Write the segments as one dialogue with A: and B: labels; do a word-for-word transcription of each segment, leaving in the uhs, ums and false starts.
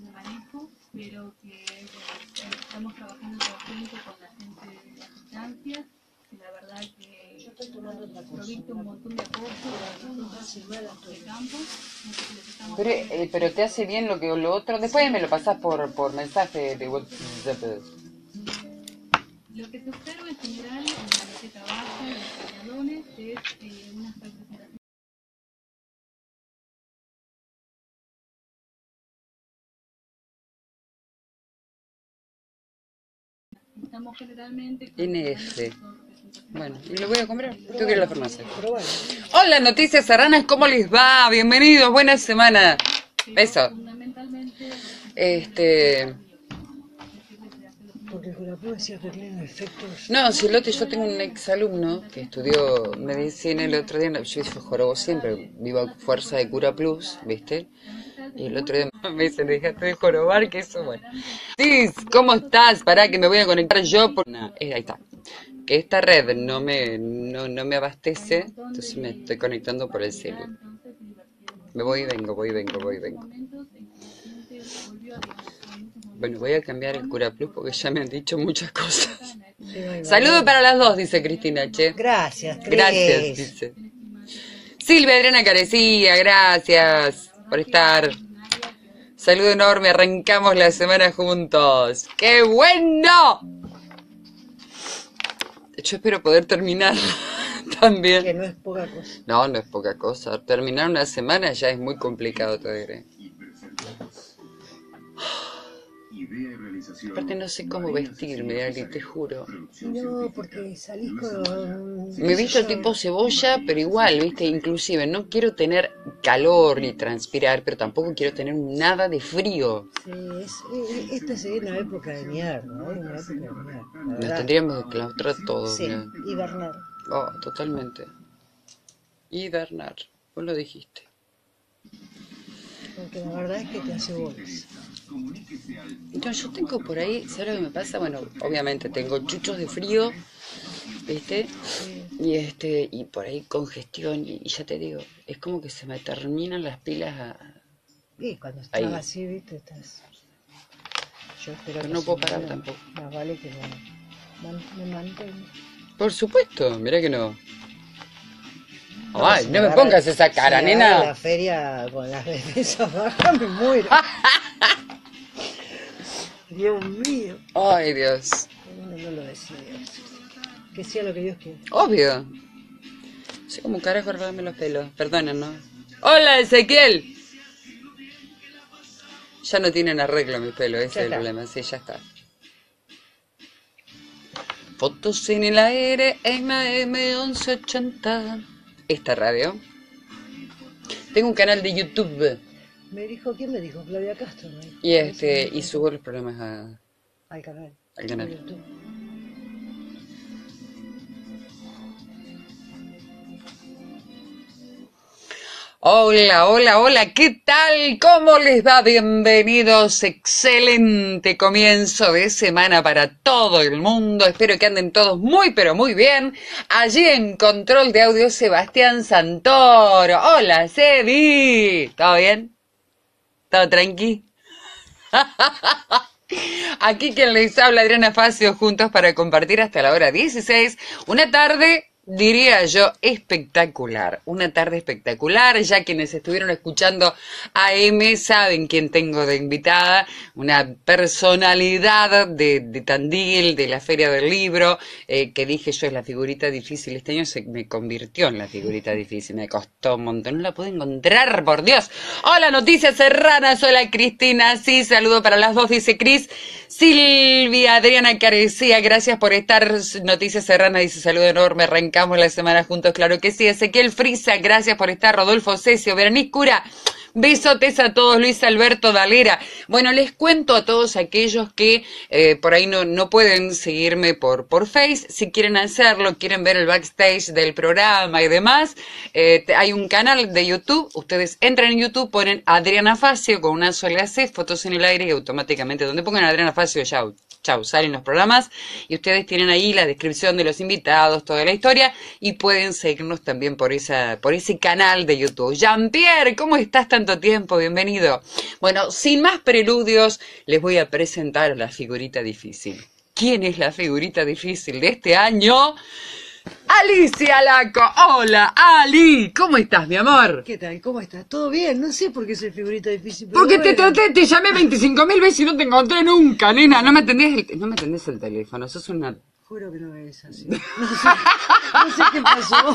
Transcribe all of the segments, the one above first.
A: de manejo, pero que bueno, estamos trabajando en conjunto con la gente de las instancias, y la verdad que proviste un montón de apoyo a nosotros de campo.
B: Pero, eh, pero te hace bien lo que lo otro. Después me lo pasás por, por mensaje de WhatsApp.
A: Lo que se observa en general en la meseta baja de los cañadones es eh, una fragmentación. Estamos generalmente
B: N F. Bueno, y lo voy a comprar. Tengo que ir a la farmacia. Hola, Noticias Serranas, ¿cómo les va? Bienvenidos, buena semana. Beso. Este...
C: Porque con la prueba decía que tienen efectos.
B: No, si el otro, yo tengo un exalumno que estudió medicina el otro día, yo hice jorobo siempre, vivo a fuerza de Cura Plus, ¿viste? Y el otro día me dice, dejaste de jorobar, que eso, bueno. Sí, ¿cómo estás? Pará, que me voy a conectar yo por... No, eh, ahí está. Que esta red no me, no, no me abastece, entonces me estoy conectando por el celu. Me voy y vengo, voy y vengo, voy y vengo. Bueno, voy a cambiar el Cura Plus porque ya me han dicho muchas cosas. Saludos para las dos, dice Cristina, che.
C: Gracias, Cris.
B: Gracias, dice. Silvia Adriana Carecía, gracias por estar. Saludo enorme, arrancamos la semana juntos. ¡Qué bueno! Yo espero poder terminar también.
C: Que no es poca cosa.
B: No, no es poca cosa. Terminar una semana ya es muy complicado, te diré. Aparte no sé cómo vestirme, Ali, te juro.
C: No, porque salís con...
B: Me he visto tipo cebolla, pero igual, viste, inclusive no quiero tener calor ni transpirar, pero tampoco quiero tener nada de frío.
C: Sí, es, esta sería una época de mierda, ¿no? Una época de mierda.
B: Nos tendríamos que claustrar todo.
C: Sí,
B: mira.
C: hibernar.
B: Oh, totalmente. Hibernar, vos lo dijiste.
C: Porque la verdad es que te hace bolas.
B: No, yo tengo por ahí, ¿sabes lo que me pasa? Bueno, obviamente tengo chuchos de frío, ¿viste?
C: Sí.
B: Y este y por ahí congestión, y, y ya te digo, es como que se me terminan las pilas a...
C: Y cuando estás
B: ahí.
C: así, viste, estás... Yo espero
B: Pero
C: que
B: no puedo
C: se me
B: parar
C: vaya.
B: tampoco.
C: Más vale que me, man- me mantenga.
B: Por supuesto, mirá que no.
C: No,
B: Ay,
C: si
B: no me
C: agarra-
B: pongas esa cara,
C: si me agarra
B: nena.
C: la feria con las defensas bajas me muero. Dios mío.
B: Ay, Dios.
C: No, no lo decía Dios. Que sea lo que Dios quiera.
B: Obvio. Sé como un carajo arreglarme los pelos. Perdonen, ¿no? ¡Hola, Ezequiel! Ya no tienen arreglo mis pelos, ese
C: Ya
B: es el
C: está.
B: problema. Sí, ya está. Fotos en el aire, M M once ochenta. Esta radio. Tengo un canal de YouTube.
C: Me dijo, ¿quién me dijo? Flavia Castro. Me dijo.
B: Y este,
C: Eso me
B: y
C: dijo.
B: subo los programas a,
C: Al canal.
B: al canal.
C: A YouTube.
B: Hola, hola, hola, ¿qué tal? ¿Cómo les va? Bienvenidos, excelente comienzo de semana para todo el mundo. Espero que anden todos muy, pero muy bien. Allí en control de audio, Sebastián Santoro. Hola, Sebi. ¿Todo bien? ¿Todo tranqui? Aquí quien les habla, Adriana Facio, juntos para compartir hasta la hora dieciséis, una tarde, diría yo, espectacular, una tarde espectacular. Ya quienes estuvieron escuchando A M saben quién tengo de invitada, una personalidad de, de Tandil, de la Feria del Libro, eh, que dije yo es la figurita difícil. Este año se me convirtió en la figurita difícil, me costó un montón, no la pude encontrar, por Dios. Hola, Noticias Serranas, hola Cristina, sí, saludo para las dos, dice Cris. Silvia Adriana Carecía, gracias por estar. Noticias Serranas dice saludo enorme, arrancamos la semana juntos, claro que sí. Ezequiel Frisa, gracias por estar. Rodolfo Cesio, Berenice Cura, besotes a todos. Luis Alberto Dalera. Bueno, les cuento a todos aquellos que eh, por ahí no, no pueden seguirme por, por Face. Si quieren hacerlo, quieren ver el backstage del programa y demás, eh, hay un canal de YouTube. Ustedes entran en YouTube, ponen Adriana Facio con una sola C, fotos en el aire, y automáticamente donde pongan Adriana Facio, chau, chau, salen los programas. Y ustedes tienen ahí la descripción de los invitados, toda la historia, y pueden seguirnos también por esa, por ese canal de YouTube. Jean-Pierre, ¿cómo estás tan tanto tiempo, bienvenido. Bueno, sin más preludios, les voy a presentar a la figurita difícil. ¿Quién es la figurita difícil de este año? Alicia Laco. Hola, Ali. ¿Cómo estás, mi amor?
C: ¿Qué tal? ¿Cómo estás? ¿Todo bien? No sé por qué soy figurita difícil. Pero
B: Porque
C: bueno.
B: te traté, te llamé veinticinco mil veces y no te encontré nunca, nena. No me atendés el, no me atendés el teléfono. Sos una...
C: Juro que no es así. No sé, no sé qué pasó.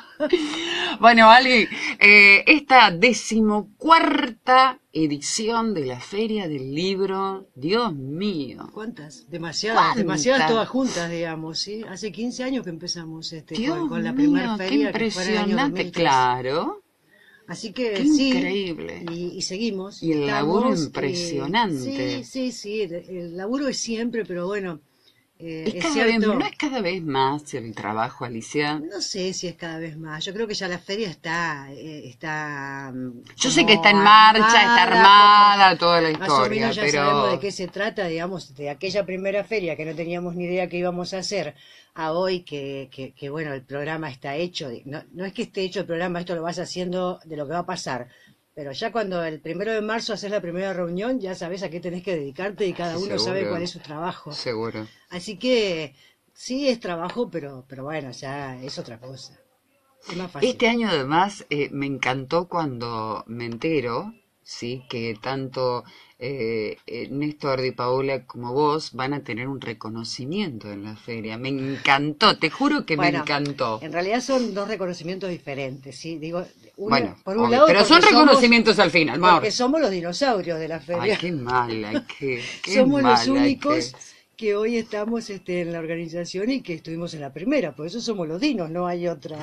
B: Bueno, Ali, eh, esta decimocuarta edición de la Feria del Libro, Dios mío.
C: ¿Cuántas? Demasiadas,
B: ¿Cuántas?
C: demasiadas todas juntas, digamos, ¿sí? Hace quince años que empezamos este,
B: Dios
C: con, con la
B: mío,
C: primera
B: qué
C: feria, que fue en el año dos
B: impresionante,
C: mil tres.
B: claro.
C: Así que
B: Qué
C: sí,
B: increíble.
C: Y, y seguimos.
B: Y el
C: estamos,
B: laburo
C: eh,
B: impresionante.
C: sí, sí, sí, el, el laburo es siempre, pero bueno, eh,
B: Es
C: es
B: cada vez,
C: cierto.
B: ¿no es cada vez más el trabajo, Alicia?
C: No sé si es cada vez más. Yo creo que ya la feria está, eh, está. mm,
B: Yo sé
C: como
B: que está en marcha, está armada, toda la
C: como- Más o
B: historia,
C: menos ya
B: pero...
C: sabemos de qué se trata, digamos, de aquella primera feria que no teníamos ni idea que íbamos a hacer, a hoy que, que, que bueno, el programa está hecho. No, no es que esté hecho el programa, esto lo vas haciendo de lo que va a pasar. Pero ya cuando el primero de marzo haces la primera reunión, ya sabes a qué tenés que dedicarte y cada uno sabe
B: Seguro.
C: cuál es su trabajo.
B: Seguro.
C: Así que sí es trabajo, pero, pero bueno, ya es otra cosa. Es más fácil.
B: Este año además eh, me encantó cuando me entero, sí, que tanto eh, eh, Néstor Di Paola como vos van a tener un reconocimiento en la feria. Me encantó, te juro que
C: Bueno,
B: me encantó.
C: En realidad son dos reconocimientos diferentes, ¿sí? Digo, uno,
B: Bueno,
C: por un
B: obvio,
C: lado,
B: pero
C: porque
B: son
C: somos-
B: reconocimientos al final, amor.
C: Porque somos los dinosaurios de la
B: Ay,
C: feria.
B: qué mala, qué, qué
C: Somos los
B: mala
C: únicos
B: que-
C: que hoy estamos este, en la organización y que estuvimos en la primera. Por eso somos los dinos, no hay otra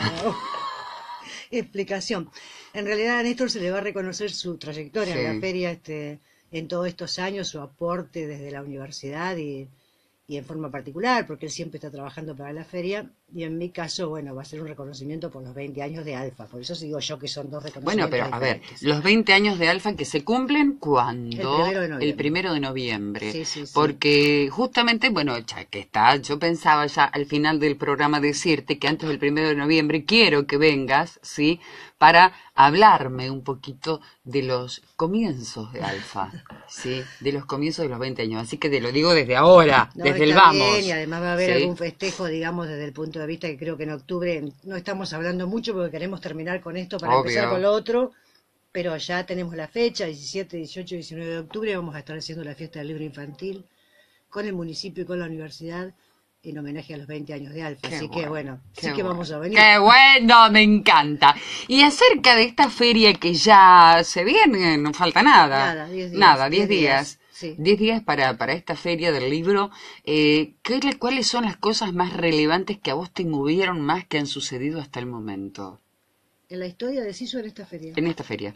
C: explicación. En realidad a Néstor se le va a reconocer su trayectoria
B: Sí.
C: en la feria este, en todos estos años, su aporte desde la universidad y, y en forma particular, porque él siempre está trabajando para la feria. Y en mi caso, bueno, va a ser un reconocimiento por los veinte años de Alfa. Por eso digo yo que son dos
B: Bueno,
C: reconocimientos
B: pero a ver,
C: diferentes.
B: los veinte años de Alfa que se cumplen cuando
C: El primero de noviembre.
B: el primero de noviembre.
C: Sí, sí, sí.
B: Porque justamente, bueno, ya que está, yo pensaba ya al final del programa decirte que antes del primero de noviembre quiero que vengas, ¿sí? Para hablarme un poquito de los comienzos de Alfa, ¿sí? De los comienzos de los veinte años. Así que te lo digo desde ahora,
C: No,
B: desde el
C: está
B: vamos.
C: bien, y además va a haber
B: ¿sí?
C: algún festejo, digamos, desde el punto de vista que creo que en octubre no estamos hablando mucho porque queremos terminar con esto para
B: Obvio.
C: empezar con lo otro, pero ya tenemos la fecha, diecisiete, dieciocho, diecinueve de octubre, vamos a estar haciendo la fiesta del libro infantil con el municipio y con la universidad en homenaje a los veinte años de Alfa.
B: Qué
C: Así que bueno,
B: qué
C: sí que
B: bueno.
C: vamos a venir.
B: Qué bueno, me encanta. Y acerca de esta feria que ya se viene, no falta nada.
C: Nada, diez días,
B: Nada, diez
C: diez
B: días.
C: días, sí.
B: Diez días para, para esta feria del libro. Eh, ¿qué, le- ¿Cuáles son las cosas más relevantes que a vos te movieron más que han sucedido hasta el momento
C: En la historia de Ciso en esta feria.
B: en esta feria?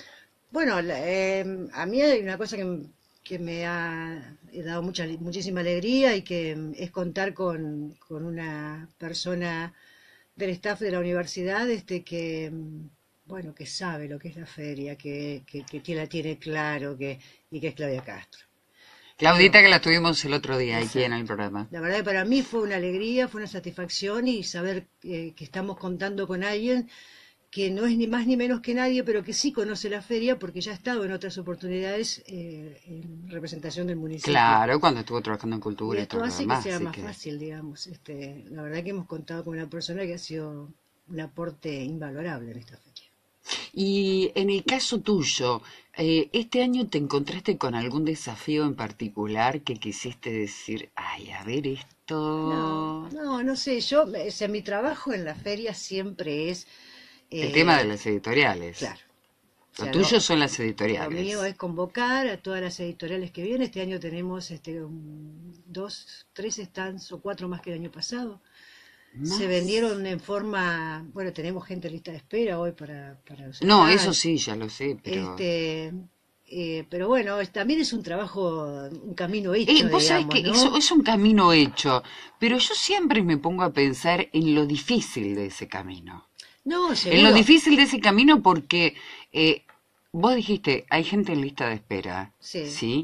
C: Bueno, la- eh, a mí hay una cosa que, m- que me ha dado mucha, muchísima alegría y que mm, es contar con, con una persona del staff de la universidad este que, mm, bueno, que sabe lo que es la feria, que, que, que tie- la tiene claro, que, y que es Claudia Castro.
B: Claudita, que la tuvimos el otro día aquí
C: Exacto.
B: en el programa.
C: La verdad que para mí fue una alegría, fue una satisfacción y saber eh, que estamos contando con alguien que no es ni más ni menos que nadie, pero que sí conoce la feria porque ya ha estado en otras oportunidades eh, en representación del municipio.
B: Claro, cuando estuvo trabajando en
C: Y
B: cultura y
C: esto
B: todo lo
C: hace que
B: demás.
C: sea
B: así
C: más
B: que-
C: fácil, digamos. Este, la verdad que hemos contado con una persona que ha sido un aporte invalorable en esta feria.
B: Y en el caso tuyo, eh, ¿este año te encontraste con algún desafío en particular que quisiste decir, ay, a ver esto?
C: No, no, no sé, yo, o sea, mi trabajo en la feria siempre es...
B: El
C: eh,
B: tema de las editoriales.
C: Claro.
B: Lo
C: O sea,
B: tuyo
C: no-
B: son las
C: Lo
B: editoriales.
C: mío es convocar a todas las editoriales que vienen. Este año tenemos este, un- dos, tres stands o cuatro más que el año pasado.
B: ¿Más?
C: Se vendieron en forma, bueno, tenemos gente en lista de espera hoy para, para los
B: No,
C: stands.
B: eso sí, ya lo sé, pero...
C: Este, eh, pero bueno, es- también es un trabajo, un camino hecho,
B: Eh, vos sabés
C: digamos,
B: que
C: ¿no?
B: eso es un camino hecho, pero yo siempre me pongo a pensar en lo difícil de ese camino.
C: No,
B: En
C: seguro.
B: lo difícil de ese camino porque eh, vos dijiste, hay gente en lista de espera,
C: Sí.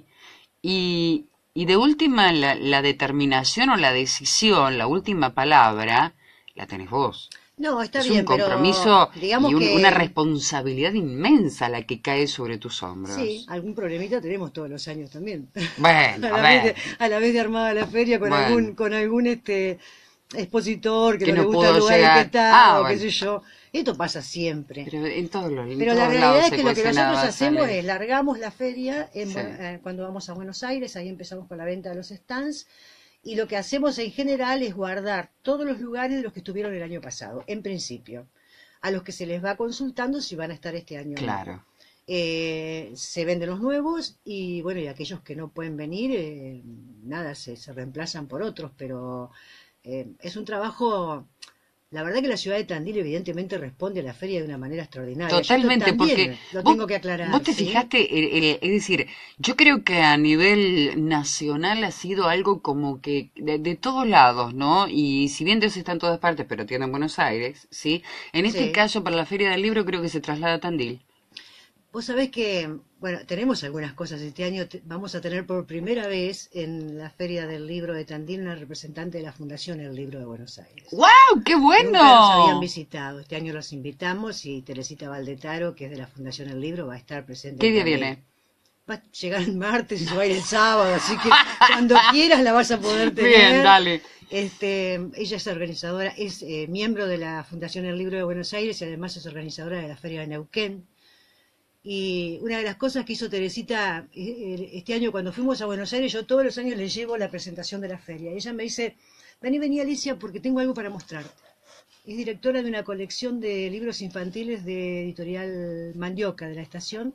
B: Y, y de última, la, la determinación o la decisión, la última palabra, la tenés vos.
C: No, está
B: Es
C: bien,
B: un compromiso
C: pero digamos
B: y un-
C: que
B: una responsabilidad inmensa la que cae sobre tus hombros.
C: sí, algún problemita tenemos todos los años también.
B: Bueno,
C: A
B: a
C: la vez de,
B: ver,
C: a la vez de armada la feria con
B: bueno,
C: algún con algún este expositor que
B: que
C: no le
B: no
C: gusta el
B: pudo
C: lugar en que
B: llegar.
C: está
B: Ah,
C: o qué
B: bueno,
C: sé yo. Esto pasa siempre.
B: pero en todos los, en
C: Pero la
B: todos
C: realidad
B: lados
C: es
B: se
C: que lo que
B: cuecen
C: nosotros
B: habas,
C: hacemos
B: Ale.
C: es largamos la feria en
B: Sí.
C: Buen- eh, cuando vamos a Buenos Aires, ahí empezamos con la venta de los stands. Y lo que hacemos en general es guardar todos los lugares de los que estuvieron el año pasado, en principio, a los que se les va consultando si van a estar este año o no.
B: Claro.
C: Eh, se venden los nuevos y bueno, y aquellos que no pueden venir, eh, nada, se, se reemplazan por otros, pero eh, es un trabajo. La verdad que la ciudad de Tandil evidentemente responde a la feria de una manera extraordinaria. Yo esto
B: Totalmente,
C: también
B: porque
C: lo
B: vos,
C: tengo que aclarar,
B: vos te
C: ¿sí?
B: fijaste, el- el- es decir, yo creo que a nivel nacional ha sido algo como que de, de todos lados, ¿no? Y si bien Dios está en todas partes, pero tiene en Buenos Aires, ¿sí? En este
C: Sí.
B: caso, para la Feria del Libro, creo que se traslada a Tandil.
C: Vos sabés que, bueno, tenemos algunas cosas. Este año te- vamos a tener por primera vez en la Feria del Libro de Tandil una representante de la Fundación El Libro de Buenos Aires.
B: ¡Wow! ¡Qué
C: Nunca nos habían
B: bueno!
C: visitado. Este año los invitamos y Teresita Valdetaro, que es de la Fundación El Libro, va a estar presente.
B: ¿Qué
C: en
B: día
C: Tandil.
B: viene?
C: Va a llegar el martes y se va a ir el sábado, así que cuando quieras la vas a poder tener.
B: Bien, dale.
C: Este, ella es organizadora, es eh, miembro de la Fundación El Libro de Buenos Aires y además es organizadora de la Feria de Neuquén. Y una de las cosas que hizo Teresita eh, este año cuando fuimos a Buenos Aires, yo todos los años le llevo la presentación de la feria. Y ella me dice, vení, vení Alicia, porque tengo algo para mostrarte. Es directora de una colección de libros infantiles de editorial Mandioca, de la Estación.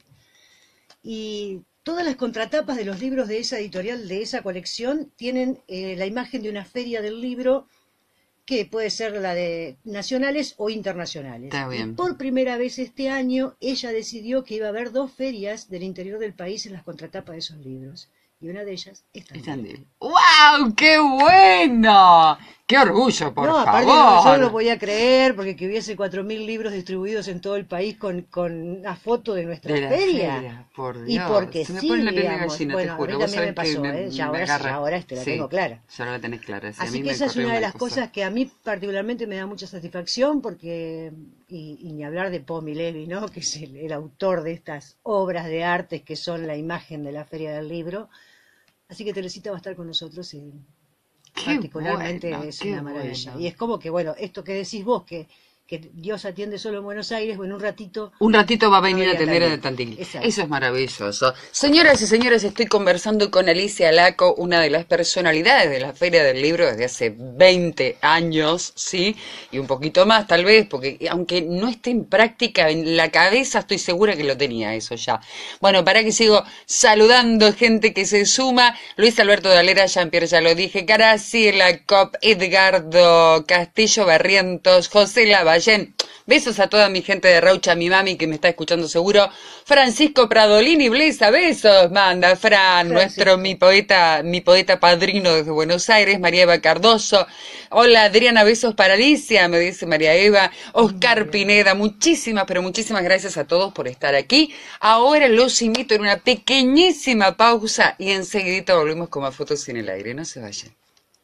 C: Y todas las contratapas de los libros de esa editorial, de esa colección, tienen eh, la imagen de una feria del libro que puede ser la de nacionales o internacionales.
B: Está bien.
C: Y por primera vez este año ella decidió que iba a haber dos ferias del interior del país en las contratapas de esos libros. Y una de ellas es
B: Es
C: Tandil.
B: Tandil. ¡Wow! ¡Qué bueno! ¡Qué orgullo, por
C: No, aparte no,
B: favor!
C: yo no lo podía creer porque que hubiese cuatro mil libros distribuidos en todo el país con, con una foto de nuestra
B: De la
C: feria.
B: feria, por
C: Y
B: Dios.
C: porque
B: Se me
C: sí,
B: pone la piel de
C: digamos.
B: gallina,
C: Bueno,
B: te
C: a
B: juro.
C: mí
B: Vos
C: también me
B: sabés que
C: pasó,
B: me,
C: ¿eh? Ya
B: me
C: ahora,
B: agarra.
C: ya ahora este la
B: Sí,
C: tengo clara.
B: ya la tenés clara. Sí, a
C: Así
B: mí
C: que
B: me
C: esa es
B: corrió
C: una de las
B: cosa.
C: cosas que a mí particularmente me da mucha satisfacción porque, y, y ni hablar de Pomi Levi, ¿no? Que es el, el autor de estas obras de arte que son la imagen de la Feria del Libro. Así que Teresita va a estar con nosotros y
B: Qué
C: particularmente
B: bueno,
C: es
B: qué
C: una maravilla.
B: bueno.
C: Y es como que, bueno, esto que decís vos, que, que Dios atiende solo en Buenos Aires, bueno, un ratito
B: Un ratito va a venir a
C: venir a
B: atender a
C: Tandil.
B: Tandil.
C: Exacto.
B: Eso es maravilloso. Señoras y señores, estoy conversando con Alicia Laco, una de las personalidades de la Feria del Libro desde hace veinte años, ¿sí? Y un poquito más tal vez, porque aunque no esté en práctica, en la cabeza estoy segura que lo tenía eso ya. Bueno, para que sigo saludando gente que se suma. Luis Alberto Dalera, Jean-Pierre ya lo dije, Graciela Cop, Edgardo Castillo Barrientos, José Lavallén. Besos a toda mi gente de Raucha, mi mami que me está escuchando seguro. Francisco Pradolini Blesa, besos, manda Fran,
C: Francisco.
B: nuestro mi poeta, mi poeta padrino desde Buenos Aires, María Eva Cardoso. Hola Adriana, besos para Alicia, me dice María Eva. Oscar Pineda, muchísimas, pero muchísimas gracias a todos por estar aquí. Ahora los invito en una pequeñísima pausa y enseguidita volvemos con más fotos en el aire, no se vayan.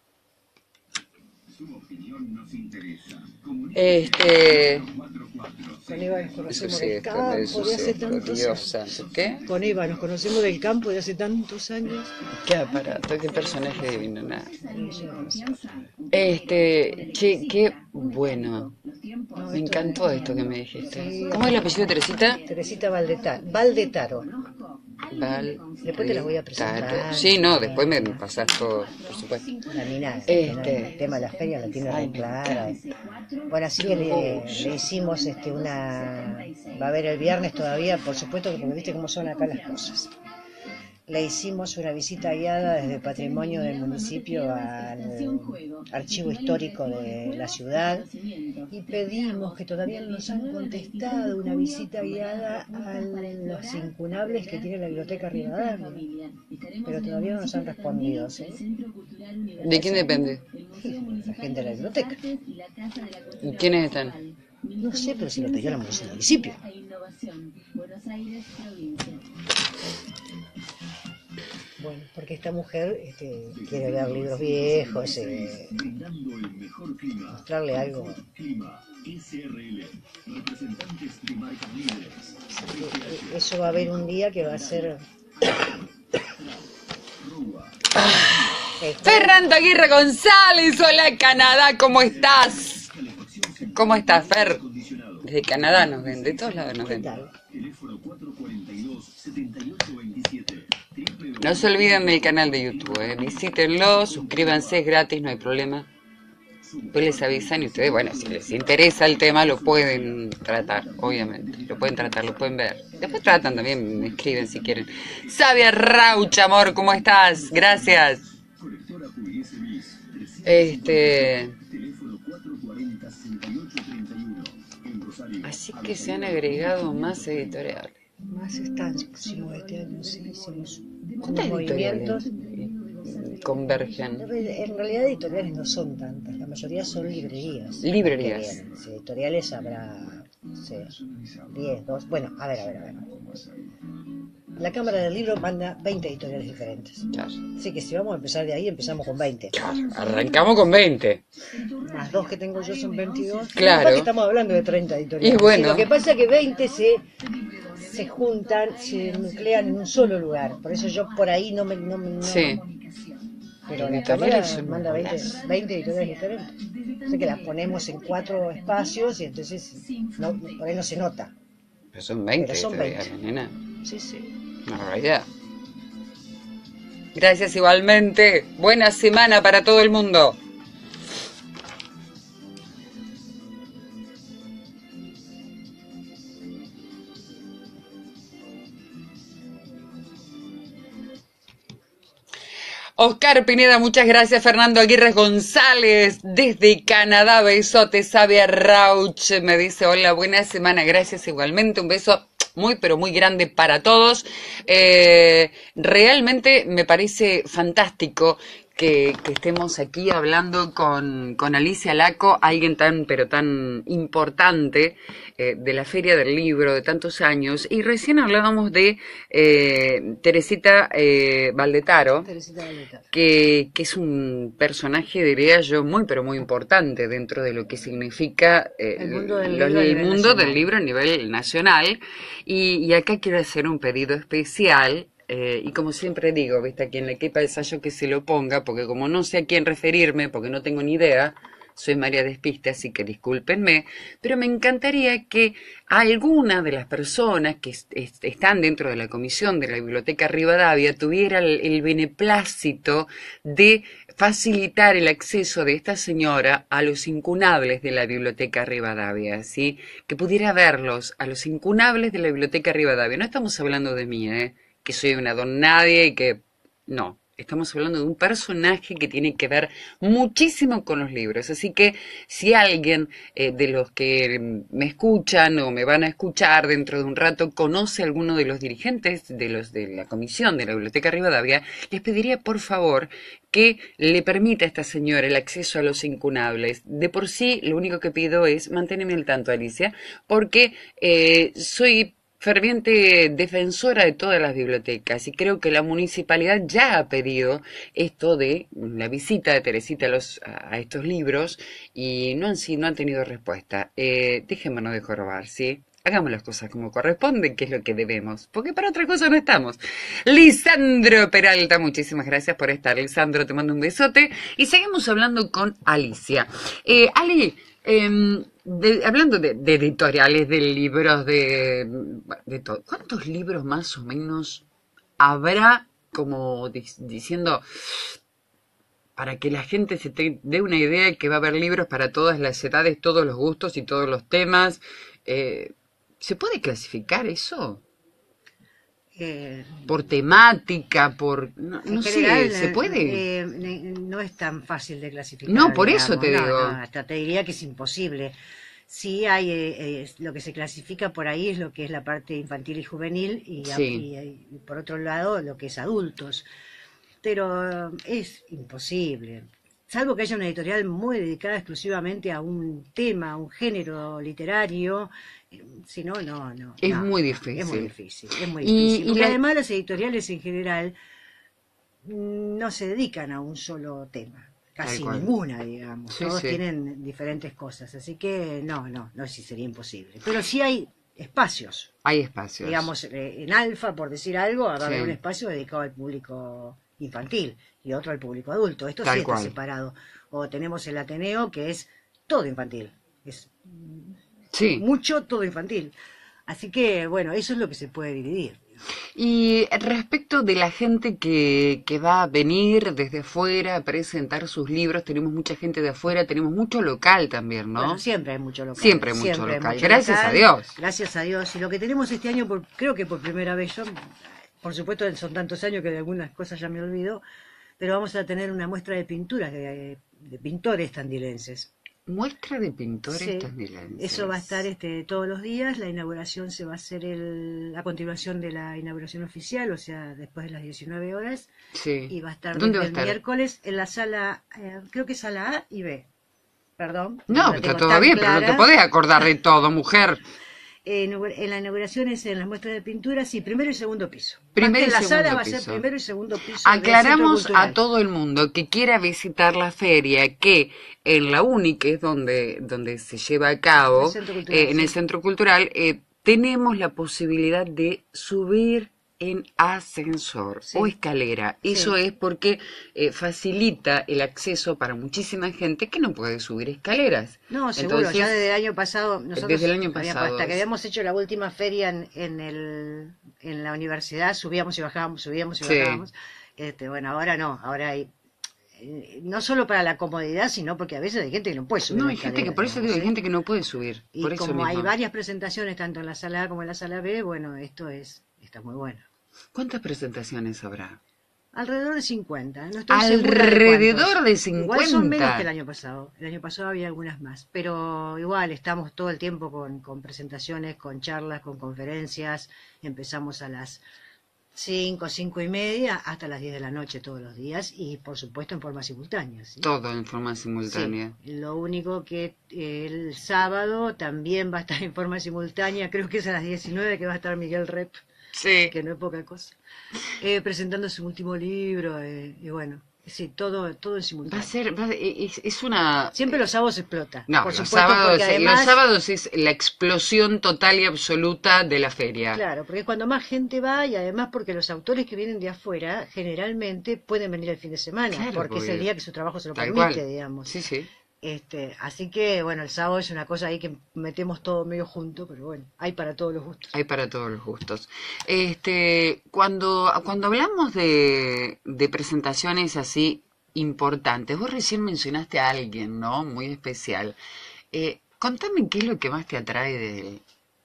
B: Este,
C: con Eva nos
B: eso
C: conocemos
B: sí,
C: del
B: esto,
C: campo
B: eso
C: de
B: sí,
C: hace
B: por
C: tantos
B: Dios
C: años.
B: santo, ¿qué?
C: Con Eva nos conocemos del campo de hace tantos años.
B: Qué aparato, qué personaje divino, nada.
C: Y ya no sé.
B: Este, che, qué bueno.
C: No,
B: Me
C: esto
B: encantó
C: es-
B: esto que me dijiste.
C: Sí.
B: ¿Cómo es el apellido de Teresita?
C: Teresita Valdetaro. Valdetaro.
B: Val.
C: Después te las voy a presentar.
B: Taro. Sí, no, después me pasás todo, por supuesto.
C: La mina,
B: Este.
C: el tema de la feria la tiene
B: Ay,
C: re
B: me
C: clara. Bueno, así que le, le hicimos este una... Va a haber el viernes todavía, por supuesto, que porque viste cómo son acá las cosas. Le hicimos una visita guiada desde el patrimonio del municipio al archivo histórico de la ciudad y pedimos que todavía no nos han contestado una visita guiada a los incunables que tiene la biblioteca Rivadavia, pero todavía no nos han respondido, ¿sí?
B: ¿De quién depende?
C: La gente de la biblioteca.
B: ¿Y quiénes están?
C: No sé, pero si lo pidió la el municipio. Bueno, porque esta mujer este, quiere ver libros viejos, eh, mostrarle algo. Eso va a haber un día que va a ser...
B: Fernando Aguirre González, hola Canadá, ¿cómo estás? ¿Cómo estás, Fer? Desde Canadá nos ven, de todos lados nos ven. No se olviden del canal de YouTube, eh. Visítenlo, suscríbanse, es gratis, no hay problema. Después les avisan y ustedes, bueno, si les interesa el tema lo pueden tratar, obviamente. Lo pueden tratar, lo pueden ver. Después tratan también, me escriben si quieren. Sabia Rauch, amor, ¿cómo estás? Gracias. Este... Así que se han agregado más editoriales.
C: Más están, sí, este año sí hicimos
B: ¿Cuántas
C: movimientos.
B: editoriales convergen?
C: En realidad editoriales no son tantas, la mayoría son librerías.
B: Librerías.
C: Sí, editoriales habrá, sí, diez, dos, bueno, a ver, a ver, a ver. La Cámara del Libro manda veinte editoriales diferentes.
B: Claro.
C: Así que si vamos a empezar de ahí, empezamos con veinte.
B: Claro, arrancamos con veinte.
C: Más dos que tengo yo son veintidós.
B: Claro.
C: Capaz que estamos hablando de treinta editoriales.
B: Y bueno.
C: Sí, lo que pasa es que veinte se, se juntan, se nuclean en un solo lugar. Por eso yo por ahí no me... No, me- no,
B: Sí.
C: Pero la
B: Editoriales
C: Cámara
B: son
C: manda veinte,
B: buenas.
C: veinte editoriales diferentes. Así que las ponemos en cuatro espacios y entonces no, por ahí no se nota.
B: Pero son veinte
C: Pero son
B: editoriales,
C: veinte.
B: nena.
C: Sí, sí.
B: Una realidad. Gracias igualmente. Buena semana para todo el mundo. Oscar Pineda, muchas gracias. Fernando Aguirre González, desde Canadá, besote. Sabia Rauch me dice, hola, buena semana. Gracias igualmente, un beso muy, pero muy grande para todos. Eh, realmente me parece fantástico que, que estemos aquí hablando con, con Alicia Laco, alguien tan, pero tan importante eh, de la Feria del Libro de tantos años. Y recién hablábamos de eh, Teresita eh, Valdetaro,
C: Teresita Valdetaro.
B: que, que es un personaje, diría yo, muy, pero muy importante dentro de lo que significa eh,
C: El mundo del
B: los-
C: libro a
B: el
C: nivel
B: mundo
C: nacional.
B: del libro a nivel nacional. Y, y acá quiero hacer un pedido especial. Eh, y como siempre digo, viste, a quien le quepa el sayo que se lo ponga, porque como no sé a quién referirme, porque no tengo ni idea, soy María Despiste, así que discúlpenme, pero me encantaría que alguna de las personas que est- est- están dentro de la comisión de la Biblioteca Rivadavia tuviera el, el beneplácito de facilitar el acceso de esta señora a los incunables de la Biblioteca Rivadavia, ¿sí? Que pudiera verlos a los incunables de la Biblioteca Rivadavia. No estamos hablando de mí, ¿eh? Que soy una don nadie y que... No, estamos hablando de un personaje que tiene que ver muchísimo con los libros. Así que si alguien eh, de los que me escuchan o me van a escuchar dentro de un rato conoce a alguno de los dirigentes de los de la comisión de la Biblioteca Rivadavia, les pediría por favor que le permita a esta señora el acceso a los incunables. De por sí, lo único que pido es mantenerme al tanto, Alicia, porque eh, soy ferviente defensora de todas las bibliotecas y creo que la municipalidad ya ha pedido esto de la visita de Teresita a, los, a estos libros y no han, si- no han tenido respuesta. Eh, dejémonos de jorobar, ¿sí? Hagamos las cosas como corresponden, que es lo que debemos, porque para otra cosa no estamos. Lisandro Peralta, muchísimas gracias por estar. Lisandro, te mando un besote y seguimos hablando con Alicia. Eh, Ali, em, de- hablando de, de editoriales, de libros, de, de todo, ¿cuántos libros más o menos habrá, como di- diciendo, para que la gente se te dé una idea de que va a haber libros para todas las edades, todos los gustos y todos los temas? Eh, ¿se puede clasificar eso?
C: Eh,
B: ¿Por temática? por No,
C: en
B: no
C: general,
B: sé, ¿se puede?
C: eh, ne- no es tan fácil de clasificar.
B: No, por eso te
C: No,
B: digo.
C: no, hasta te diría que es imposible. Sí hay, eh, eh, lo que se clasifica por ahí es lo que es la parte infantil y juvenil y, a-
B: Sí.
C: y, y por otro lado lo que es adultos. Pero eh, es imposible. Salvo que haya una editorial muy dedicada exclusivamente a un tema, a un género literario, eh, si no, no, no.
B: Es
C: no,
B: muy
C: no,
B: difícil.
C: Es muy difícil, es muy
B: Y-
C: difícil.
B: y
C: Porque
B: la-
C: además las editoriales en general no se dedican a un solo tema, casi
B: Tal cual.
C: ninguna, digamos.
B: Sí,
C: Todos
B: sí.
C: tienen diferentes cosas, así que no, no, no sé si sería imposible. Pero sí hay espacios,
B: Hay espacios.
C: digamos, eh, en Alfa, por decir algo, va a haber
B: Sí.
C: un espacio dedicado al público infantil y otro al público adulto. Esto
B: Tal
C: sí está
B: cual.
C: separado. O tenemos el Ateneo, que es todo infantil. Es
B: Sí.
C: mucho todo infantil. Así que, bueno, eso es lo que se puede dividir.
B: Y respecto de la gente que, que va a venir desde afuera a presentar sus libros, tenemos mucha gente de afuera, tenemos mucho local también, ¿no?
C: Bueno, siempre hay mucho local.
B: Siempre hay mucho local, gracias a Dios.
C: Gracias a Dios. Y lo que tenemos este año, por, creo que por primera vez, yo, por supuesto son tantos años que de algunas cosas ya me olvido, pero vamos a tener una muestra de pinturas de, de pintores tandilenses.
B: Muestra de pintores
C: Sí,
B: tandilenses.
C: eso va a estar este, todos los días. La inauguración se va a hacer el, a continuación de la inauguración oficial, o sea, después de las diecinueve horas.
B: Sí.
C: Y va a estar
B: ¿Dónde
C: desde
B: va a
C: el
B: estar?
C: miércoles en la sala, eh, creo que sala A y B. Perdón.
B: No,
C: la
B: está
C: tengo
B: todo
C: tan
B: bien, pero no
C: clara.
B: te podés acordar de todo, mujer.
C: Eh, en la inauguración es en las muestras de pintura, sí, primero y segundo piso.
B: Primero
C: Más que
B: y
C: en la
B: segundo
C: sala va a ser
B: piso.
C: primero y segundo piso. del Centro
B: Aclaramos
C: Cultural.
B: a todo el mundo que quiera visitar la feria que en la U N I, que es donde, donde se lleva a cabo,
C: El Centro Cultural,
B: eh, en el
C: sí.
B: Centro Cultural, eh, tenemos la posibilidad de subir en ascensor
C: Sí.
B: o escalera.
C: Sí.
B: Eso es porque eh, facilita el acceso para muchísima gente que no puede subir escaleras.
C: No, seguro,
B: Entonces,
C: ya desde el año pasado, nosotros
B: desde el año
C: había-
B: pasado
C: hasta que
B: es-
C: habíamos hecho la última feria en, en, el, en la universidad, subíamos y bajábamos, subíamos y
B: Sí.
C: bajábamos. Este, bueno, ahora no, ahora hay, eh, no solo para la comodidad, sino porque a veces hay gente que no puede subir.
B: no,
C: una
B: hay gente que,
C: escalera,
B: por eso digo,
C: digamos,
B: hay
C: ¿sí?
B: gente que no puede subir.
C: Y
B: por eso
C: como hay
B: mismo.
C: varias presentaciones, tanto en la sala A como en la sala B, bueno, esto es está muy bueno.
B: ¿Cuántas presentaciones habrá?
C: Alrededor de cincuenta, no estoy segura de
B: Alrededor
C: cuántos.
B: de
C: Igual
B: cincuenta.
C: son menos que el año pasado. El año pasado había algunas más, pero igual estamos todo el tiempo con, con presentaciones, con charlas, con conferencias. Empezamos a las cinco, cinco y media hasta las diez de la noche todos los días y por supuesto en forma simultánea. ¿sí?
B: Todo en forma simultánea.
C: Sí, lo único que eh, el sábado también va a estar en forma simultánea, creo que es a las diecinueve que va a estar Miguel Rep,
B: Sí.
C: que no es poca cosa, eh, presentando su último libro, eh, y bueno, sí, todo, todo en
B: Va
C: simultáneo.
B: a ser, va a- es, es una...
C: Siempre los sábados explota,
B: No,
C: por
B: los
C: supuesto,
B: sábados,
C: porque además,
B: los sábados es la explosión total y absoluta de la feria.
C: claro, porque es cuando más gente va y además porque los autores que vienen de afuera generalmente pueden venir el fin de semana,
B: Claro,
C: porque es
B: porque-
C: el día que su trabajo se lo
B: Tal
C: permite,
B: cual.
C: digamos.
B: Sí, sí.
C: Este, así que, bueno, el sábado es una cosa ahí que metemos todo medio junto, pero bueno, hay para todos los gustos.
B: Hay para todos los gustos. Este, cuando, cuando hablamos de, de presentaciones así importantes, vos recién mencionaste a alguien, ¿no? Muy especial. Eh, contame qué es lo que más te atrae de él.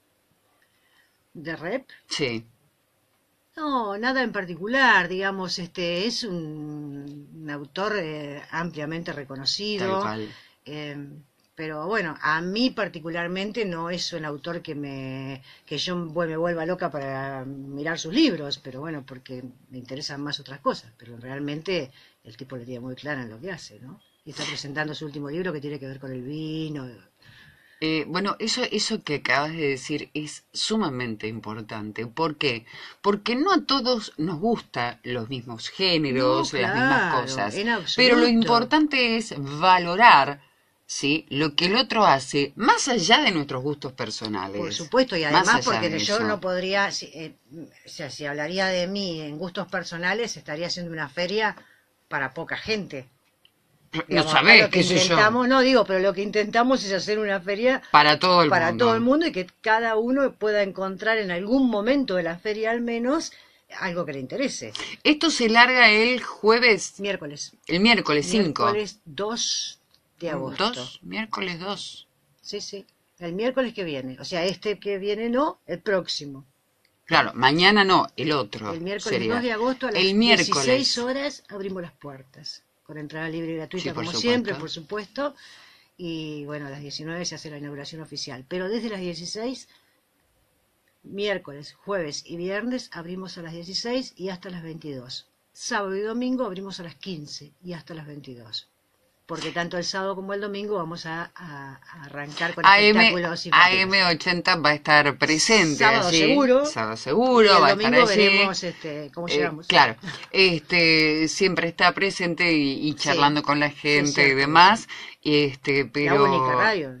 C: ¿De rep?
B: Sí,
C: No, nada en particular, digamos, este, es un, un autor eh, ampliamente
B: tal
C: reconocido,
B: cual.
C: eh, pero bueno, a mí particularmente no es un autor que me, que yo bueno, me vuelva loca para mirar sus libros, pero bueno, porque me interesan más otras cosas, pero realmente el tipo le tiene muy clara en lo que hace, ¿no? Y está presentando su último libro que tiene que ver con el vino.
B: Eh, bueno, eso, eso que acabas de decir es sumamente importante. ¿Por qué? Porque no a todos nos gustan los mismos géneros,
C: No,
B: las mismas
C: claro,
B: cosas.
C: en absoluto.
B: Pero lo importante es valorar, ¿sí?, lo que el otro hace, más allá de nuestros gustos personales.
C: Por supuesto, y
B: Más
C: además
B: allá
C: porque
B: de
C: yo
B: eso.
C: no podría, si, eh, o sea, si hablaría de mí en gustos personales, estaría haciendo una feria para poca gente.
B: No
C: Digamos, acá
B: sabés,
C: lo que
B: qué sé yo.
C: intentamos, no digo, pero lo que intentamos es hacer una feria
B: Para todo el
C: para
B: mundo.
C: todo el mundo y que cada uno pueda encontrar en algún momento de la feria al menos algo que le interese.
B: Esto se larga el jueves,
C: Miércoles.
B: el miércoles cinco.
C: Miércoles dos de agosto.
B: ¿Dos? Miércoles dos.
C: Sí, sí. El miércoles que viene. O sea, este que viene no, el próximo.
B: Claro, mañana no, el otro.
C: El miércoles
B: sería.
C: dos de agosto a las
B: El miércoles.
C: dieciséis horas abrimos las puertas. Con entrada libre y gratuita,
B: Sí, por
C: como
B: supuesto.
C: siempre, por supuesto. Y bueno, a las diecinueve se hace la inauguración oficial. Pero desde las dieciséis, miércoles, jueves y viernes abrimos a las dieciséis y hasta las veintidós. Sábado y domingo abrimos a las quince y hasta las veintidós. porque tanto el sábado como el domingo vamos a, a- a arrancar con
B: A M,
C: espectáculos infantiles.
B: A M ochenta va a estar presente
C: Sábado
B: allí.
C: seguro.
B: Sábado
C: Y
B: seguro,
C: el
B: va a estar
C: domingo
B: allí.
C: veremos este, cómo
B: Eh,
C: llegamos.
B: claro, este siempre está presente y, y charlando
C: Sí,
B: con la
C: sí, es
B: gente y
C: cierto
B: demás, este,
C: La única
B: pero
C: radio,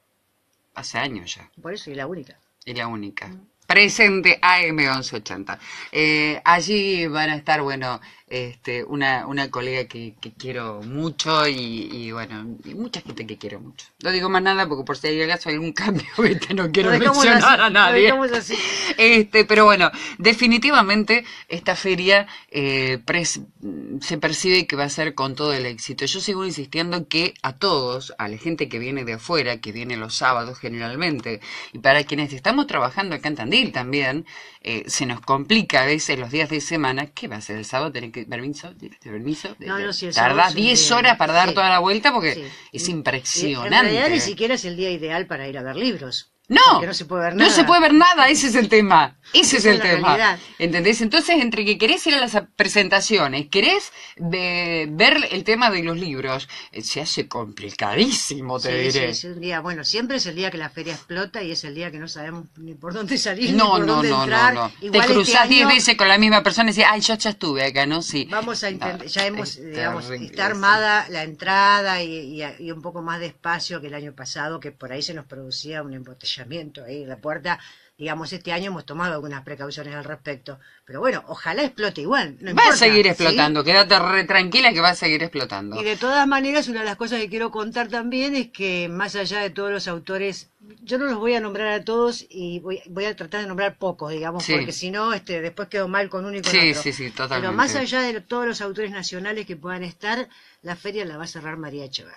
B: hace años ya,
C: por eso, y la única.
B: y la única. Presente A M once ochenta. Eh, allí van a estar, bueno, este, una, una colega que, que quiero mucho y, y, bueno, y mucha gente que quiero mucho. No digo más nada porque por si hay acaso algún cambio, ¿viste? No quiero
C: Lo dejamos
B: mencionar
C: así,
B: a nadie.
C: Lo dejamos así.
B: Este, pero bueno, definitivamente esta feria eh, pres- se percibe que va a ser con todo el éxito. Yo sigo insistiendo que a todos, a la gente que viene de afuera, que viene los sábados generalmente, y para quienes estamos trabajando acá en Tandil también, eh, se nos complica a veces los días de semana. ¿Qué va a ser el sábado? ¿Tener que permiso? ¿Permiso?
C: No, no, si el sábado
B: Tardás
C: es un
B: diez
C: día-
B: horas para dar
C: sí,
B: toda la vuelta porque
C: sí.
B: es
C: Y-
B: impresionante.
C: y en realidad ni siquiera es el día ideal para ir a ver libros.
B: No,
C: Porque no se puede ver nada.
B: no se puede ver nada, ese es el tema, ese es
C: Esa
B: el
C: es la
B: tema,
C: realidad.
B: ¿entendés? Entonces, entre que querés ir a las presentaciones, querés ve- ver el tema de los libros, eh, se hace complicadísimo, te
C: Sí, sí,
B: diré.
C: es un día, bueno, siempre es el día que la feria explota y es el día que no sabemos ni por dónde salir,
B: No,
C: ni por
B: no,
C: dónde
B: no,
C: entrar.
B: no, no. Te
C: Igual este
B: cruzás diez
C: año
B: veces con la misma persona y decís, ay, yo ya estuve acá, ¿no? Sí.
C: vamos a intentar,
B: No,
C: ya hemos,
B: es
C: digamos,
B: terrible
C: está
B: eso.
C: armada la entrada y, y- y un poco más despacio que el año pasado, que por ahí se nos producía un embotellamiento ahí en la puerta. Digamos, este año hemos tomado algunas precauciones al respecto. Pero bueno, ojalá explote igual. No
B: Va a
C: importa,
B: seguir
C: ¿sí?
B: explotando, quédate re tranquila que va a seguir explotando.
C: Y de todas maneras, una de las cosas que quiero contar también es que más allá de todos los autores, yo no los voy a nombrar a todos y voy, voy a tratar de nombrar pocos, digamos,
B: Sí.
C: porque si no, este, después quedo mal con uno y con
B: Sí,
C: otro.
B: sí, sí, totalmente.
C: Pero más allá de todos los autores nacionales que puedan estar, la feria la va a cerrar María Echeverría.